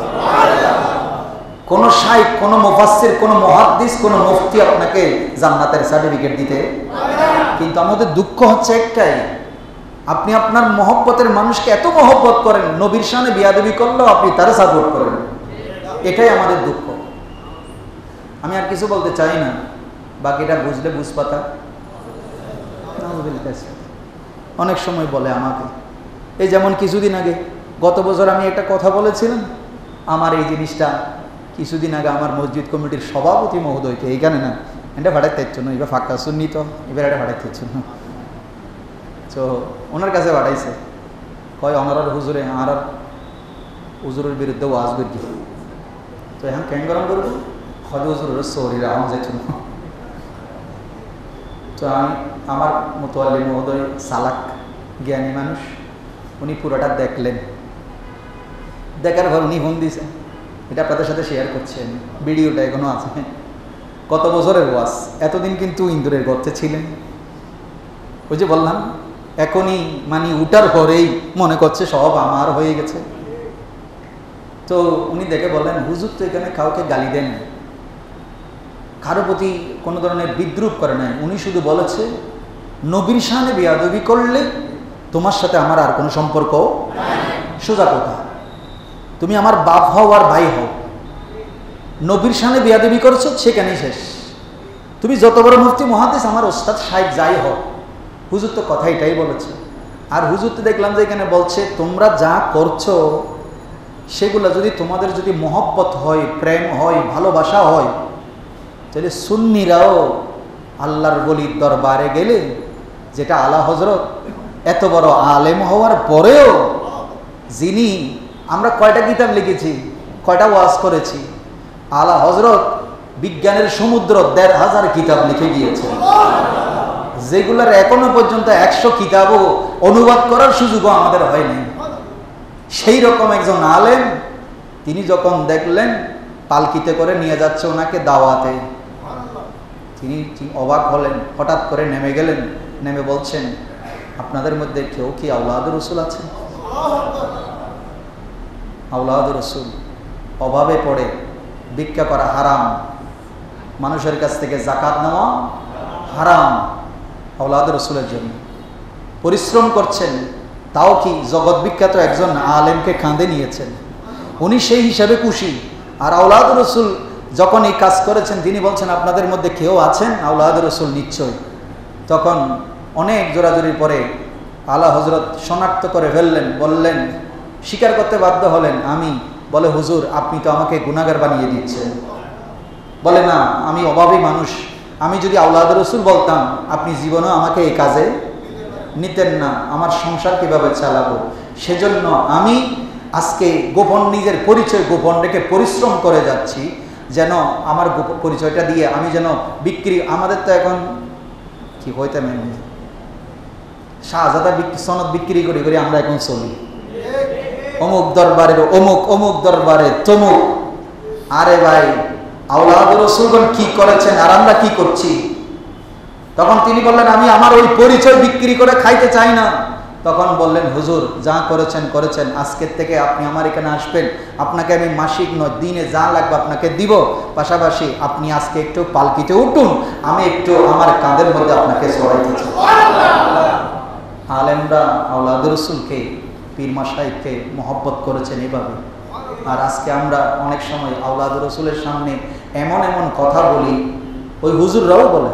কোন শাইখ, কোন মুফাসসির, কোন মুহাদ্দিস, কোন মুফতি আপনাকে জান্নাতের সার্টিফিকেট দিতে। কিন্তু আমাদের দুঃখ হচ্ছে একটাই, আপনি আপনার মহব্বতের মানুষকে এত মহব্বত করেন, নবীর শানে বিয়াদবি করলেও আপনি তারে সাপোর্ট করেন। এটাই আমাদের দুঃখ। আমি আর কিছু বলতে চাই না, বাকিটা বুঝলে বুঝপাতা। অনেক সময় বলে আমাকে, এই যেমন কিছুদিন আগে, গত বছর আমি একটা কথা বলেছিলাম, আমার এই জিনিসটা কিছুদিন আগে আমার মসজিদ কমিটির সভাপতি মহোদয়কে, এইখানে না, এটা ভাড়াইতে ইচ্ছু না, এবার ফাঁকা শুননি তো, এবার এটা ভাড়াইতে ইচ্ছু না, তো ওনার কাছে ভাড়াইছে। কয় অনারার হুজুরে আর হুজুরের বিরুদ্ধে ওয়াজ করি, তো এখন কেন গরম করবো, হয়তো হুজুরের শরীরে আমার যেত না। তো আমি, আমার মোতোয়াল্লি মহোদয় চালাক জ্ঞানী মানুষ, উনি পুরোটা দেখলেন। দেখার পর উনি ফোন দিয়েছেন, এটা আপনাদের সাথে শেয়ার করছেন, ভিডিওটা এখনো আছে। কত বছরের ওয়াজ, এতদিন কিন্তু ইন্দুরের গর্তে ছিলেন। ওই যে বললাম, এখনই মানে উঠার পরেই মনে করছে সব আমার হয়ে গেছে। তো উনি দেখে বললেন, হুজুর তো এখানে কাউকে গালি দেন, কারো প্রতি কোনো ধরনের বিদ্রুপ করে নাই, উনি শুধু বলেছে নবীর শানে বেয়াদবি করলে তোমার সাথে আমার আর কোনো সম্পর্ক। সোজা কথা, তুমি আমার বাপ হও আর ভাই হও, নবীর শানে বেয়াদবি করেছো সেখানেই শেষ। তুমি যত বড় মুফতি মুহাদ্দিস, আমার ওস্তাদ সাহেব যাই হোক, হুজুর তো কথা এটাই বলেছে। আর হুজুর তো দেখলাম যে এখানে বলছে তোমরা যা করছো সেগুলো যদি তোমাদের যদি মহব্বত হয়, প্রেম হয়, ভালোবাসা হয়, তাহলে সুন্নিরাও আল্লাহর বলির দরবারে গেলে, যেটা আলা হজরত এত বড় আলেম হওয়ার পরেও, যিনি আমরা কয়টা কিতাব লিখেছি, কয়টা ওয়াজ করেছি, আলা হজরত বিজ্ঞানের সমুদ্র ১৫০০ কিতাব লিখে গিয়েছে, যেগুলোর এখনো পর্যন্ত ১০০ কিতাবও অনুবাদ করার সুযোগও আমাদের হয়নি। সেই রকম একজন আলেম, তিনি যখন দেখলেন পালকিতে করে নিয়ে যাচ্ছে ওনাকে দাওয়াতে, তিনি অবাক হলেন, হঠাৎ করে নেমে গেলেন, নেমে বলছেন, আপনাদের মধ্যে কেউ কি আওলাদ রসুল আছে? আওলাদ রসুল, অভাবে পড়ে ভিক্ষা করা হারাম, মানুষের কাছ থেকে যাকাত নেওয়া হারাম, আওলাদ রসুলের জন্য পরিশ্রম করছেন, তাও কি জগৎ বিখ্যাত একজন আলেমকে কাঁধে নিয়েছেন, উনি সেই হিসাবে খুশি। আর আওলাদ রসুল যখন এই কাজ করেছেন, তিনি বলছেন আপনাদের মধ্যে কেউ আছেন আওলাদ রসুল? নিশ্চয়। তখন অনেক জোরাজোরির পরে আলা হজরত শনাক্ত করে ফেললেন, বললেন, স্বীকার করতে বাধ্য হলেন আমি। বলে, হুজুর আপনি তো আমাকে গুনাহগার বানিয়ে দিচ্ছেন। বলে, না, আমি অভাবী মানুষ, আমি যদি আওলাদ রসুল বলতাম আপনি জীবনেও আমাকে এই কাজে নিতেন না, আমার সংসার কিভাবে চালাবো? সেজন্য আমি আজকে গোপন, নিজের পরিচয় গোপন রেখে পরিশ্রম করে যাচ্ছি, যেন আমার পরিচয়টা দিয়ে আমি যেন বিক্রি, আমাদের তো এখন কি হইতে মেনে শাহজাদা সনদ বিক্রি করে করে আমরা এখন চলি, অমুক দরবারের অমুক, অমুক দরবারে তমুক। আরে ভাই, আওলাদ রাসূলগণ কি করেছেন আর আমরা কি করছি? তখন তিনি বললেন, আমি আমার ওই পরিচয় বিক্রি করে খাইতে চাই না। তখন বললেন, হুজুর যা করেছেন করেছেন, আজকের থেকে আপনি আমার এখানে আসবেন, আপনাকে আমি মাসিক নয় দিনে যা লাগবে আপনাকে দিব, পাশাপাশি আপনি আজকে একটু পালকিতে উঠুন, আমি একটু আমার কাঁধের মধ্যে আপনাকে সরাইতে চাই। আলেমরা আওলাদ রাসূলকে, পীর মাশায়েখকে মহব্বত করেছেন এভাবে। আর আজকে আমরা অনেক সময় আওলাদ রাসূলের সামনে এমন এমন কথা বলি, ওই হুজুররাও বলে।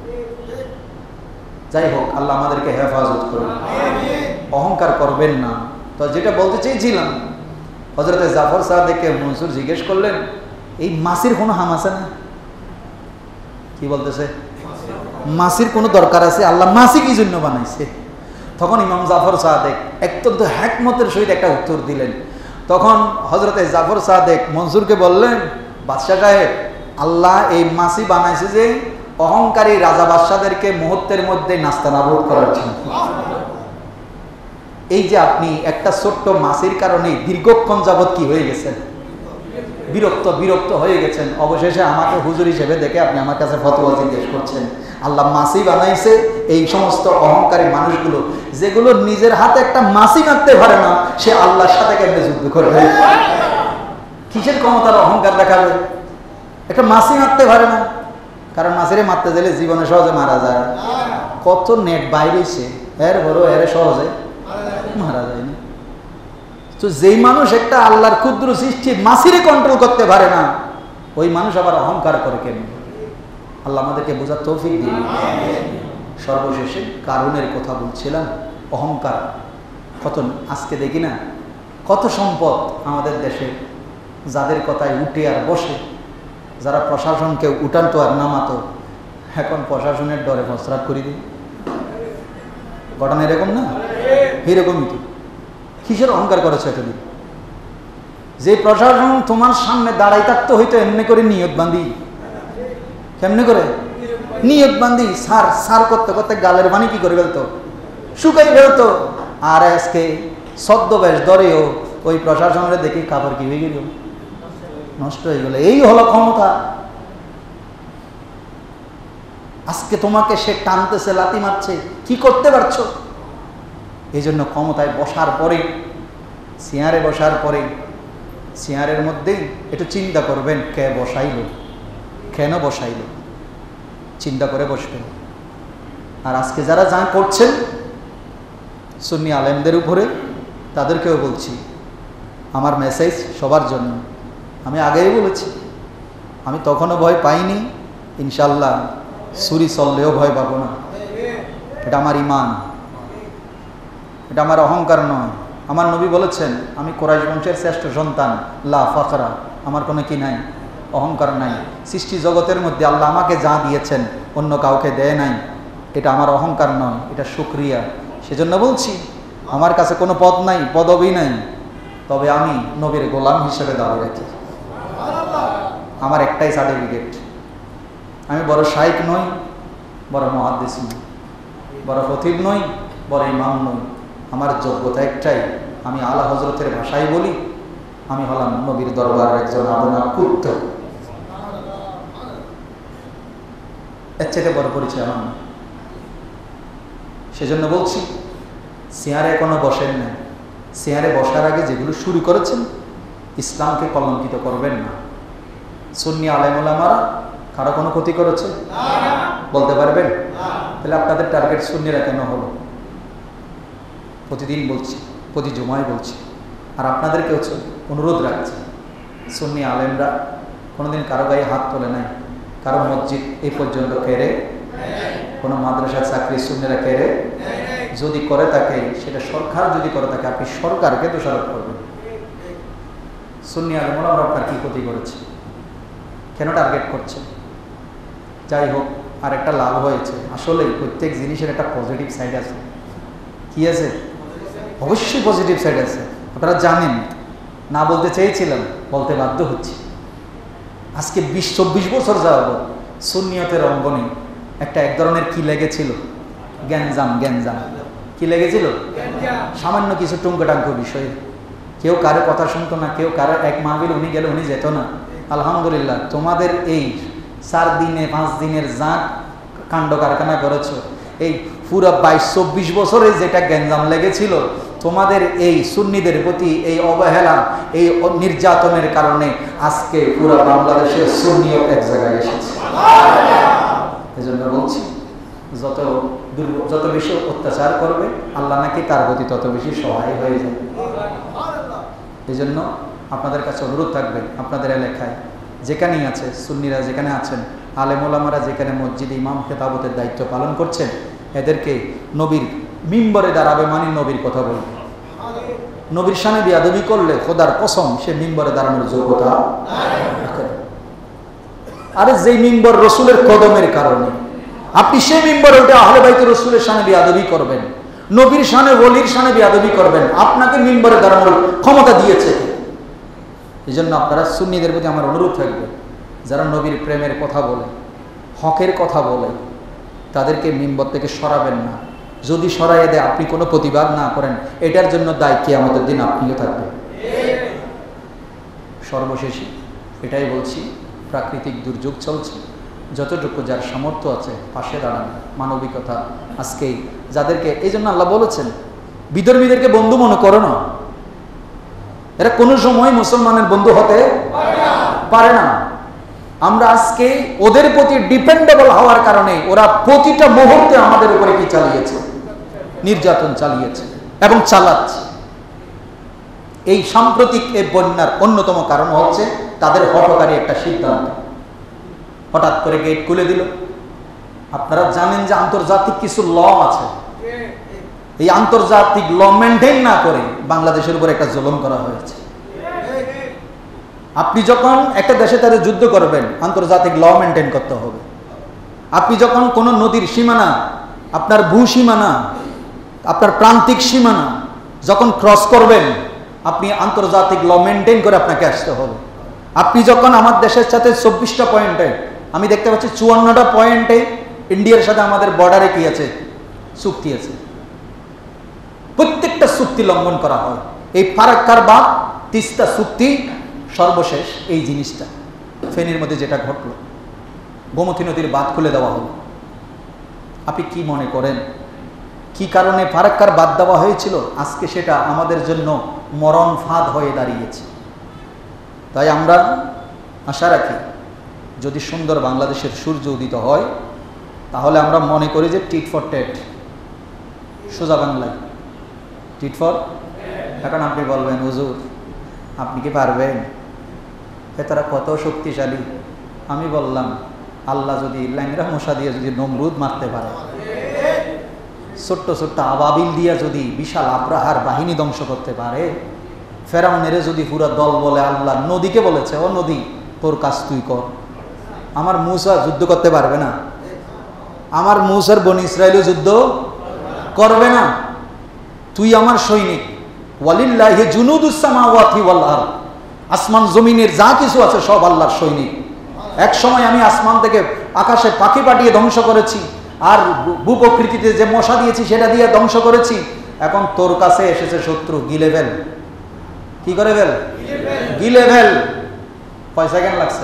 যাই হোক, আল্লাহ আমাদেরকে হেফাজত করুন, অহংকার করবেন না। তো যেটা বলতে চেয়েছিলাম, হযরতে জাফর সাদিককে মনসুর জিজ্ঞেস করলেন, এই মাসির কোনো হাম আছে না? কি বলতেছে? মাসির কোনো দরকার আছে? আল্লাহ মাসি কি জন্য বানাইছে? তখন ইমাম জাফর সাদিক অত্যন্ত হিকমতের সহিত একটা উত্তর দিলেন। তখন হযরতে জাফর সাদিক মনসুরকে বললেন, বাদশাহ সাহেব, আল্লাহ এই মাসি বানাইছে যে অহংকারী রাজা বাদশাদেরকে মুহূর্তের মধ্যে নাস্তানাবুদ করার জন্য। এই যে আপনি একটা ছোট্ট মাসির কারণে দীর্ঘক্ষণ যাবৎ কি হয়ে গেছেন? বিরক্ত হয়ে গেছেন। অবশেষে আমাকে হুজুর হিসেবে দেখে আপনি আমার কাছে ফতোয়া জিজ্ঞেস করছেন। আল্লাহ মাসি বানাইছে এই সমস্ত অহংকারী মানুষগুলো, যেগুলো নিজের হাতে একটা মাসি মারতে পারে না, সে আল্লাহর সাথে কেমনে যুদ্ধ করবে? কিসের ক্ষমতার অহংকার দেখাবে? একটা মাসি মারতে পারে না, কারণ মাসিরে মারতে গেলে জীবনে সহজে মারা যায়। কত নেট বাইরেছে, এর বড় এর সহজে মারা যায় না। তো যেই মানুষ একটা আল্লাহর ক্ষুদ্র সৃষ্টি মাসিরে কন্ট্রোল করতে পারে না, ওই মানুষ আবার অহংকার করে কেন? আল্লাহ আমাদেরকে বোঝার তৌফিক দিন। সর্বশেষে কারণের কথা বলছিলাম, অহংকার। কত আজকে দেখি না, কত সম্পদ আমাদের দেশে, যাদের কথায় উঠে আর বসে, যারা প্রশাসনকে উঠানতো আর নামাতো, এখন প্রশাসনের ডরে প্রস্রাব করে দিই। ঘটনা এরকম না? এরকমই তো। কিসের অহংকার করেছে এতদিন? যে প্রশাসন তোমার সামনে দাঁড়াই থাকতে হইতো এমনি করে নিয়ত বান্ধি। কেমনি করে নিয়ত বান্ধি? সার করতে করতে গালের পানি কি করে ফেলতো? শুকাই ফেলতো। আর আজকে ছদ্মবেশ ধরেও ওই প্রশাসনের দেখি কাপড় কি হয়ে গেল, নষ্ট হয়ে গেল। এই হলো ক্ষমতা। আজকে তোমাকে সে টানতেছে, লাথি মারছে, কি করতে পারছো? এই জন্য ক্ষমতায় বসার পরে, চেয়ারে বসার পরে, চেয়ারের মধ্যেই একটু চিন্তা করবেন, কে বসাইল, কেন বসাইল, চিন্তা করে বসবেন। আর আজকে যারা যা করছেন সুন্নি আলেমদের উপরে, তাদেরকেও বলছি, আমার মেসেজ সবার জন্য। আমি আগেই বলেছি, আমি তখনও ভয় পাইনি, ইনশাল্লাহ ছুরি চললেও ভয় পাবো না। এটা আমার ঈমান, এটা আমার অহংকার নয়। আমার নবী বলেছেন, আমি কুরাইশ বংশের শ্রেষ্ঠ সন্তান, লা ফাখরা, আমার কোনো কি নাই, অহংকার নাই। সৃষ্টি জগতের মধ্যে আল্লাহ আমাকে যা দিয়েছেন অন্য কাউকে দেয় নাই, এটা আমার অহংকার নয়, এটা শুকরিয়া। সেজন্য বলছি, আমার কাছে কোনো পদ নাই, পদবি নাই, তবে আমি নবীর গোলাম হিসেবে দাবি রাখি। আমার একটাই সার্টিফিকেট, আমি বড় শাইখ নই, বড় মুহাদ্দিস নই, বড় খতিব নই, বড় ইমাম নই। আমার যোগ্যতা একটাই, আমি আলা হজরতের ভাষায় বলি, আমি হলাম নবীর দরবারের একজন আদনা কুত্ত। এর চেয়ে বড় পরিচয় আমার না। সেজন্য বলছি, চেয়ারে এখনো বসেন না, চেয়ারে বসার আগে যেগুলো শুরু করেছেন, ইসলামকে কলঙ্কিত করবেন না। সুন্নি আলেম ওলামারা কারো কোনো ক্ষতি করেছে বলতে পারবেন? তাহলে আপনাদের টার্গেট সুন্নিরা কেন হলো? প্রতিদিন বলছি, প্রতি জুমায় বলছি, আর আপনাদেরকে হচ্ছে অনুরোধ রাখছি, সুন্নি আলেমরা কোনোদিন কারো গায়ে হাত তোলে নাই, কারো মসজিদ এই পর্যন্ত কেড়ে, কোনো মাদ্রাসার চাকরি সুন্নিরা কেড়ে, যদি করে থাকে সেটা সরকার যদি করে থাকে, আপনি সরকারকে দোষারোপ করবেন। সুন্নি আলেমরা আমরা আপনার কি ক্ষতি করেছে, কেন টার্গেট করছে? যাই হোক, আর একটা লাভ হয়েছে। আসলে প্রত্যেক জিনিসের একটা পজিটিভ সাইড আছে। কি আছে? অবশ্যই পজিটিভ সাইড আছে, আপনারা জানেন। না বলতে চেয়েছিলাম, বলতে বাধ্য হচ্ছি। আজকে 20-24 বছর যাওয়া সুন্নিয়তের অঙ্গনে একটা এক ধরনের কি লেগেছিল, গ্যাঞ্জাম। কি লেগেছিল? সামান্য কিছু টুঙ্কটাঙ্ক বিষয়ে। কেউ কারো কথা শুনতো না, কেউ কারো এক মাহফিল উনি গেলে উনি যেত না। আলহামদুলিল্লাহ, তোমাদের এই 4 দিনে 5 দিনের যা কাণ্ড কারখানা করেছো, এই পুরো 22-24 বছরে যেটা গ্যাঞ্জাম লেগেছিল, তোমাদের এই সুন্নিদের প্রতি এই অবহেলা, এই নির্যাতনের কারণে আজকে পুরো বাংলাদেশের সুন্নিয়ত এক জায়গায় এসেছে। এজন্য বলছি, যত বেশি অত্যাচার করবে আল্লাহ নাকি তার প্রতি তত বেশি সহায় হয়ে যাবে। এই জন্য আপনাদের কাছে অনুরোধ থাকবে, আপনাদের এলাকায় যেখানেই আছে, সুন্নিরা যেখানে আছেন, আলেম ওলামারা যেখানে মসজিদে ইমাম খেতাবতের দায়িত্ব পালন করছেন, এদেরকে নবীর মিম্বরে দাঁড়াবে, মানে নবীর কথা বলবে। নবীর শানে বেয়াদবি করলে খোদার কসম সে মিম্বরে দাঁড়ানোর যোগ্যতা। আরে যেই মিম্বর রসুলের কদমের কারণে, আপনি সেই মিম্বরে উঠে আহলে বাইত রসুলের শানে বেয়াদবি করবেন, নবীর শানে, ওলির শানে বেয়াদবি করবেন, আপনাকে মিম্বরে দাঁড়ানোর ক্ষমতা দিয়েছে। এই জন্য আপনারা সুন্নিদের প্রতি আমার অনুরোধ থাকবে, যারা নবীর প্রেমের কথা বলে, হকের কথা বলে, তাদেরকে মিম্বর থেকে সরাবেন না। যদি সরাইয়ে দেয়, আপনি কোনো প্রতিবাদ না করেন, এটার জন্য দায় কিয়ামতের দিন আপনিও থাকবেন। সর্বশেষে এটাই বলছি, প্রাকৃতিক দুর্যোগ চলছে, যতটুকু যার সামর্থ্য আছে পাশে দাঁড়ান, মানবিকতা। আজকে যাদেরকে, এই জন্য আল্লাহ বলেছেন, বিধর্মীদেরকে বন্ধু মনে করো না, এরা কোনো সময় মুসলমানের বন্ধু হতে পারে না। আমরা আজকে ওদের প্রতি ডিপেন্ডেবল হওয়ার কারণে ওরা প্রতিটা মুহূর্তে আমাদের উপরে কি চালিয়েছে, নির্যাতন চালিয়েছে এবং চালাচ্ছে। এই সাম্প্রতিক এই বন্যার অন্যতম কারণ হচ্ছে তাদের হঠকারী একটা সিদ্ধান্ত। হঠাৎ করে গেট খুলে দিল। আপনারা জানেন যে আন্তর্জাতিক কিছু ল আছে, এই আন্তর্জাতিক ল মেনটেন না করে বাংলাদেশের উপর একটা জুলুম করা হয়েছে। আপনি যখন একটা দেশে তাদের যুদ্ধ করবেন, আন্তর্জাতিক ল মেনটেন করতে হবে। আপনি যখন কোনো নদীর সীমানা, আপনার ভূ সীমানা, আপনার প্রান্তিক সীমানা যখন ক্রস করবেন, আপনি আন্তর্জাতিক ল মেনটেন করে আপনাকে আসতে হবে। আপনি যখন আমার দেশের সাথে 24টা পয়েন্টে, আমি দেখতে পাচ্ছি 54টা পয়েন্টে ইন্ডিয়ার সাথে আমাদের বর্ডারে কি আছে, চুক্তি আছে। প্রত্যেকটা চুক্তি লঙ্ঘন করা হয়। এই ফারাক্কার বাঁধ, তিস্তা চুক্তি, সর্বশেষ এই জিনিসটা ফেনীর মধ্যে যেটা ঘটলো, গোমতী নদীর বাঁধ খুলে দেওয়া হলো। আপনি কি মনে করেন কি কারণে ফারাক্কার বাঁধ দেওয়া হয়েছিল? আজকে সেটা আমাদের জন্য মরণ ফাঁদ হয়ে দাঁড়িয়েছে। তাই আমরা আশা রাখি, যদি সুন্দর বাংলাদেশের সূর্য উদিত হয়, তাহলে আমরা মনে করি যে টিট ফর টেট, সোজা বাংলায় টিট ফর। এখন আপনি বলবেন, হুজুর আপনি কি পারবেন? তারা কত শক্তিশালী। আমি বললাম, আল্লাহ যদি ল্যাংরা মশা দিয়ে যদি নমরুদ মারতে পারে, ছোট্ট ছোট্ট আবাবিল দিয়া যদি বিশাল আব্রাহার বাহিনী ধ্বংস করতে পারে, ফেরাউনের যদি পুরো দল বলে আল্লাহ নদীকে বলেছে, ও নদী তোর কাজ তুই কর, আমার মূসা যুদ্ধ করতে পারবে না, আমার মূসার বনি ইসরায়েলও যুদ্ধ করবে না, তুই আমার সৈনিক। ওয়ালিল্লাহি জুনুদুস সামাওয়াতি ওয়াল আরদ, আসমান জমিনের যা কিছু আছে সব আল্লাহর সৈনিক। এক সময় আমি আসমান থেকে আকাশে পাখি পাঠিয়ে ধ্বংস করেছি, আর ভূপ্রকৃতিতে যে মশা দিয়েছি সেটা দিয়ে ধ্বংস করেছি। এখন তোর কাছে এসেছে শত্রু, গিলে ফেল। কি করে ফেল? গিলে ফেল। পয়সা কেন লাগছে?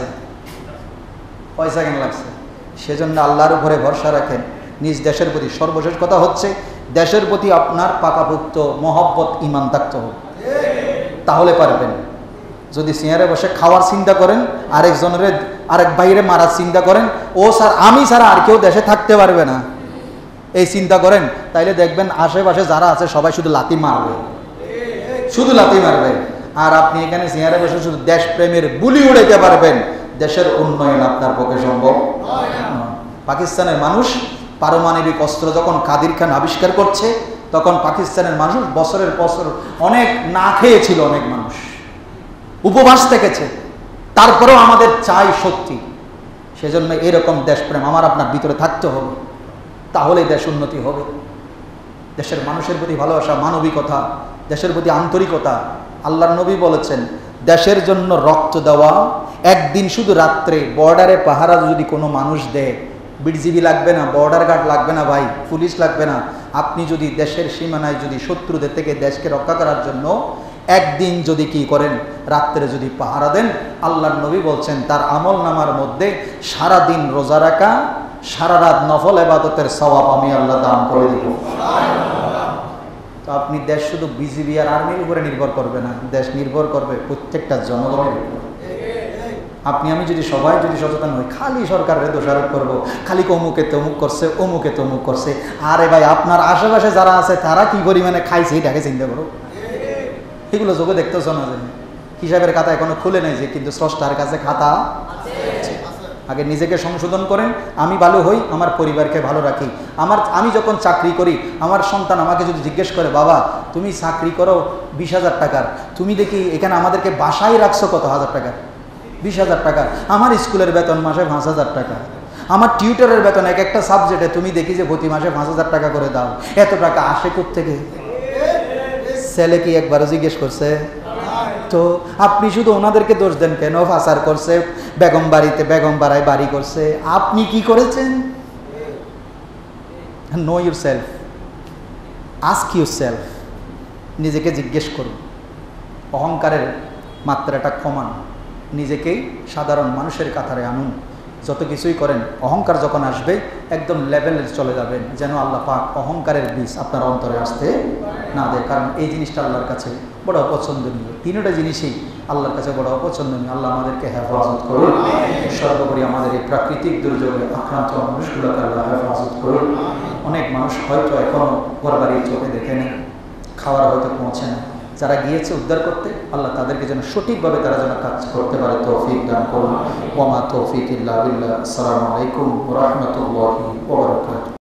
পয়সা কেন লাগছে? সেজন্য আল্লাহর উপরে ভরসা রাখেন, নিজ দেশের প্রতি। সর্বশেষ কথা হচ্ছে, দেশের প্রতি আপনার পাকাপোক্ত মহব্বত ঈমান থাকতে হবে, তাহলে পারবেন। যদি চেয়ারে বসে খাওয়ার চিন্তা করেন, আরেক বাইরে মারার চিন্তা করেন, ও স্যার আমি ছাড়া আর কেউ দেশে থাকতে পারবে না, এই চিন্তা করেন, তাইলে দেখবেন আশেপাশে যারা আছে সবাই শুধু লাথি মারবে, শুধু লাথি মারবে। আর আপনি এখানে চেয়ারে বসে শুধু দেশপ্রেমের বুলি উড়াইতে পারবেন, দেশের উন্নয়ন আপনার পক্ষে সম্ভব নয়। পাকিস্তানের মানুষ পারমাণবিক অস্ত্র যখন কাদির খান আবিষ্কার করছে, তখন পাকিস্তানের মানুষ বছরের বছর অনেক না খেয়েছিল, অনেক মানুষ উপবাস থেকেছে, তারপরেও আমাদের চাই শক্তি। সেজন্য এরকম দেশপ্রেম আমার আপনার ভিতরে থাকতে হবে, তাহলে দেশ উন্নতি হবে। দেশের মানুষের প্রতি ভালোবাসা, মানবিকতা, দেশের প্রতি আন্তরিকতা। আল্লাহর নবী বলেছেন, দেশের জন্য রক্ত দেওয়া, একদিন শুধু রাত্রে বর্ডারে পাহারা যদি কোনো মানুষ দেয়, বিজিবি লাগবে না, বর্ডার গার্ড লাগবে না ভাই, পুলিশ লাগবে না, আপনি যদি দেশের সীমানায় যদি শত্রুদের থেকে দেশকে রক্ষা করার জন্য একদিন যদি কি করেন, রাত্রে যদি পাহারা দেন, আল্লাহর নবী বলছেন তার আমল নামার মধ্যে সারা দিন রোজা রাখা, সারা রাত নফল ইবাদতের সওয়াব আমি আল্লাহ দান করে দিব। তো আপনি দেশ শুধু বিজিবি আর আর্মির উপরে নির্ভর করবে না, দেশ নির্ভর করবে প্রত্যেকটা জনগণের উপর। আপনি আমি যদি সবাই যদি সচেতন হই, খালি সরকারের দোষারোপ করব, খালি অমুকে তমুক করছে, অমুকে তমুক করছে, আরে ভাই আপনার আশেপাশে যারা আছে তারা কি পরিমাণে খাইছে এটাকে চিন্তা করো। এগুলো চোখে দেখতেছ না, যে হিসাবের খাতা এখনো খুলে নেই, যে কিন্তু স্রষ্টার কাছে খাতা আছে। আগে নিজেকে সংশোধন করেন, আমি ভালো হই, আমার পরিবারকে ভালো রাখি। আমি যখন চাকরি করি, আমার সন্তান আমাকে যদি জিজ্ঞেস করে, বাবা তুমি চাকরি করো 20,000 টাকার, তুমি দেখি এখানে আমাদেরকে বাসায় রাখছো কত হাজার টাকার? 20,000 টাকা। আমার স্কুলের বেতন মাসে 5,000 টাকা, আমার টিউটরের বেতন এক একটা সাবজেক্টে তুমি দেখি যে প্রতি মাসে 5,000 টাকা করে দাও, এত টাকা আসে কোত্থেকে? ছেলে কি একবারও জিজ্ঞেস করছে? তো আপনি শুধু ওনাদেরকে দোষ দেন কেন? পাচার করছে, বেগম বাড়ায় বাড়ি করছে, আপনি কি করেছেন? Know yourself, ask yourself, নিজেকে জিজ্ঞেস করুন। অহংকারের মাত্রাটা কমান, নিজেকেই সাধারণ মানুষের কাতারে আনুন। যত কিছুই করেন, অহংকার যখন আসবে একদম লেভেলে চলে যাবেন, যেন আল্লাহ পাক অহংকারের বীজ আপনার অন্তরে আসতে না দেয়। কারণ এই জিনিসটা আল্লাহর কাছে বড় অপছন্দনীয়। তিনটা জিনিসই আল্লাহর কাছে বড় অপছন্দনীয়। আল্লাহ আমাদেরকে হেফাজত করুন, সর্বোপরি আমাদের এই প্রাকৃতিক দুর্যোগে আক্রান্ত মানুষগুলোকে আল্লাহ হেফাজত করুন। অনেক মানুষ হয়তো এখনও ঘরবাড়ির চোখে দেখে নেন, খাওয়ার হয়তো পৌঁছে না, যারা গিয়েছে উদ্ধার করতে, আল্লাহ তাদেরকে যেন সঠিকভাবে তারা যেন কাজ করতে পারে তৌফিক দান করুন। ওয়া মা তৌফিক ইল্লা বিল্লাহ। আসসালামু আলাইকুম ওয়া রাহমাতুল্লাহি ওয়া বারাকাতুহু।